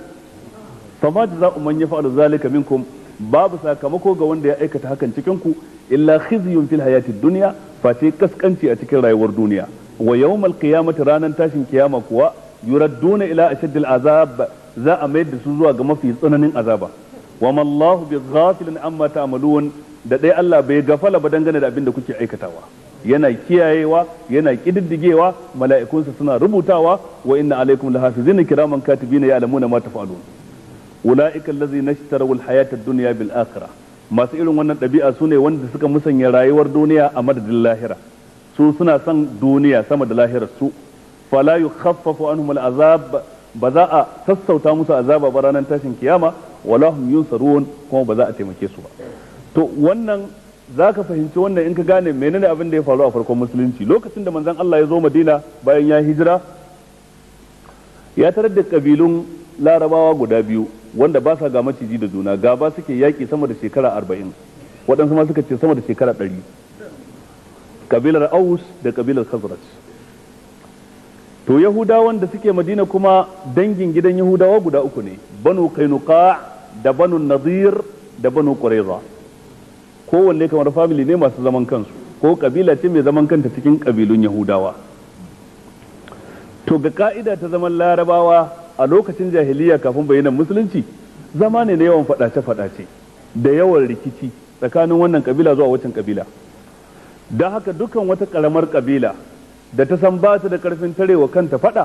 fa ma jazaa'u man yaf'alu zalika minkum babu sakamako ga wanda ya aikata hakan cikin ku illa khizyun fil hayatid dunya fa sai kaskanci a cikin rayuwar duniya wa yawmal qiyamati ranan tashin kiyama kuwa yuradduna ila ashaddil azab za a mayar da su zuwa ga mafi tsananin azaba wa ma Allahu bi ghafilin amma ta'malun da dai Allah bai gafala ba dangane da abin da kuke aikatawa yana kiyayewa yana kididdigewa mala'ikunsa suna rubutawa wa inna alaikum lahafizina kiraman katibina ya'lamuna ma taf'alun ulaika allazina ishtaraw alhayata ad-dunya bil akhirah masu irin wannan dabi'a sune wanda suka musanya rayuwar duniya a madadin lahira su suna son duniya sama da lahirar su fala yukhaffafu anhum al'azab ba za a sassauta musu azaba ba ranar tashin kiyama wala hum yunsarun kuma ba za a taimake su ba to wannan za ka fahimci wannan in ka gane menene abin da ya faru a farkon musulunci lokacin da manzon Allah ya zo Madina bayan ya hijira ya tarar da kabilun larabawa guda biyu wanda ba sa ga maciji da juna gaba suke yaki sama da shekara arba'in waɗansu ma suka ce sama da shekara ɗari kabilar Aus da kabilar Khazraj to Yahudawan da suke Madina kuma dangin gidan Yahudawa guda uku ne Banu Qainuqa da Banu Nadir da Banu Qurayza kowanne kamar family ne masu zaman kansu ko kabila ce mai zaman kanta cikin kabilun Yahudawa to ga ka'ida ta zaman Larabawa a lokacin jahiliya kafin bayyanar musulunci zama ne na yawan fadace-fadace da yawan rikici tsakanin wannan kabila zuwa wancan kabila don haka dukan wata karamar kabila da ta san ba ta da karfin tarewa kanta fada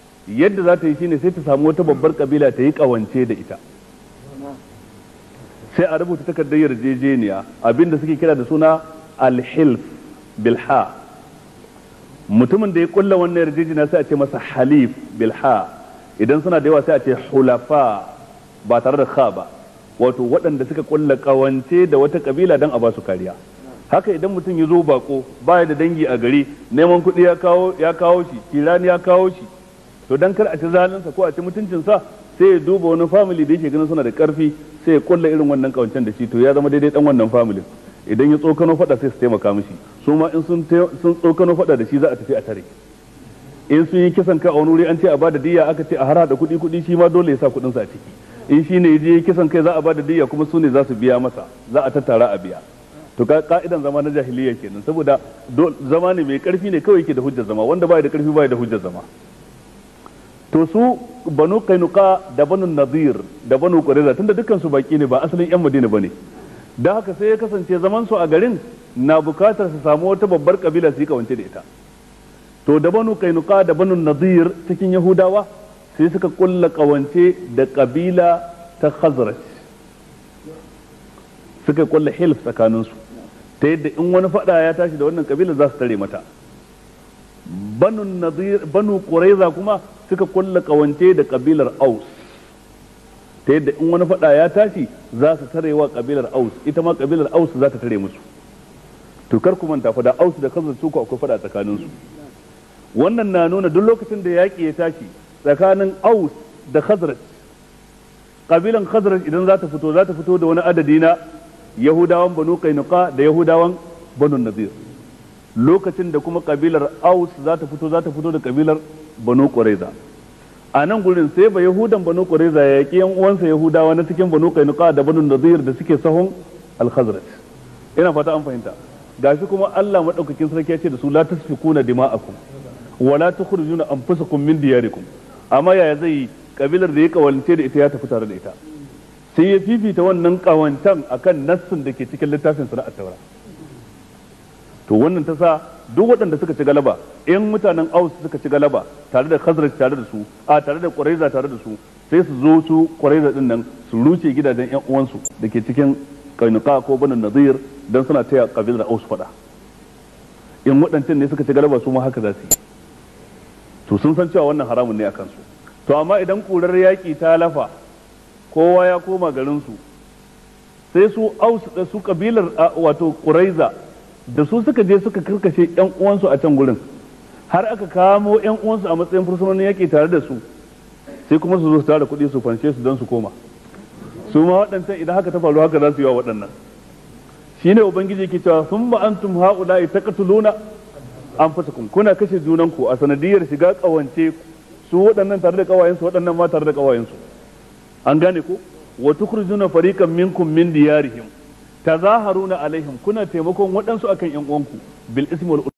yadda za ta yi shine sai ta samu wata babbar kabila ta yi kawance da ita sai a rubuta takardar yarjejeniya abinda suke kira da suna alhilf bilha. Mutumin da ya kulla wannan yarjejeniya sai a ce masa halif bilha. Idan suna da yawa sai a ce hulafa ba tare da kha ba, wato waɗanda suka kulla kawance da wata kabila don a ba su kariya. Haka idan mutum ya zo bako baya da dangi a gari, neman kuɗi ya kawo ya kawo shi, kirani ya kawo shi, to dan kar a ci zalinsa ko a ci mutuncinsa sai ya duba wani family da yake ganin suna da karfi sai ya kulla irin wannan kawancen da shi, to ya zama daidai dan wannan family. Idan ya tsokano faɗa sai su taimaka mishi, su ma in sun sun tsokano faɗa da shi za a tafi a tare. In sun yi kisan kai a wani wuri an ce a bada diyya aka ce a hara da kuɗi kuɗi, shi ma dole ya sa kuɗinsa a ciki. In shi ne ya je kisan kai za a bada diyya kuma su ne za su biya masa, za a tattara a biya. To ka'idan zama na jahiliya kenan, saboda zama ne mai karfi ne kawai yake da hujjar zama, wanda bai da karfi bai da hujjar zama. To su banu kainuka da banu nadir da banu qurayza tunda dukkan su baki ne ba asalin yan madina bane, da haka sai ya kasance zaman su a garin na bukatar su samu wata babbar kabila su yi kawance da ita. To da banu kainuka da banu nadir cikin yahudawa sai suka kulla kawance da kabila ta khazraj, suka kulla hilf tsakaninsu ta yadda in wani fada ya tashi da wannan kabila za su tare mata. Banu nadir banu qurayza kuma suka kulla kawance da kabilar aus ta yadda in wani fada ya tashi za su tare wa kabilar aus, ita ma kabilar aus za ta tare musu. To kar ku manta fa da aus da khazraj su ko akwai fada tsakaninsu. Wannan na nuna duk lokacin da yaki ya tashi tsakanin aus da khazraj, kabilan khazraj idan za ta fito za ta fito da wani adadi na yahudawan banu kainuka da yahudawan banu nadir. Lokacin da kuma kabilar aus za ta fito za ta fito da kabilar banu qurayza. A nan gurin sai ba yahudan banu qurayza ya yaki yan uwansa yahudawa na cikin banu kainuka da banu nadir da suke sahun al-khazraj. Ina fata an fahimta. Gashi kuma Allah madaukakin sarki ya ce da su la tasfikuna dima'akum wa la tukhrijuna anfusakum min diyarikum. Amma yaya zai kabilar da ya kawalce da ita ya tafi tare da ita, sai ya fifita wannan kawancan akan nassin da ke cikin littafin sana at-taura. To wannan ta sa duk waɗanda suka ci galaba, in mutanen aus suka ci galaba tare da khazraj tare da su a tare da qurayza tare da su, sai su zo su qurayza din nan su ruce gidajen yan uwansu da ke cikin kainuka ko banu nadir dan suna taya kabilar aus fada. In waɗancan ne suka ci galaba su ma haka za su yi. To sun san cewa wannan haramun ne a kansu. To amma idan kurar yaƙi ta lafa kowa ya koma garinsu, sai su aus da su kabilar wato qurayza da su suka je suka karkashe yan uwansu a can gurin, har aka kamo yan uwansu a matsayin fursunonin yaƙi tare da su, sai kuma su zo su tara kuɗi su fanshe su don su koma. Su ma waɗancan idan haka ta faru haka za su yi wa waɗannan. Shine ubangiji ke cewa thumma antum haula'i taqtuluna anfusakum, kuna kashe junanku a sanadiyar shiga kawance su waɗannan tare da kawayensu waɗannan ma tare da kawayensu. An gane ko? Wa tukhrijuna fariqan minkum min diyarihim tazaharuna alaihim, kuna taimakon waɗansu akan ƴan uwanku bil ismi wal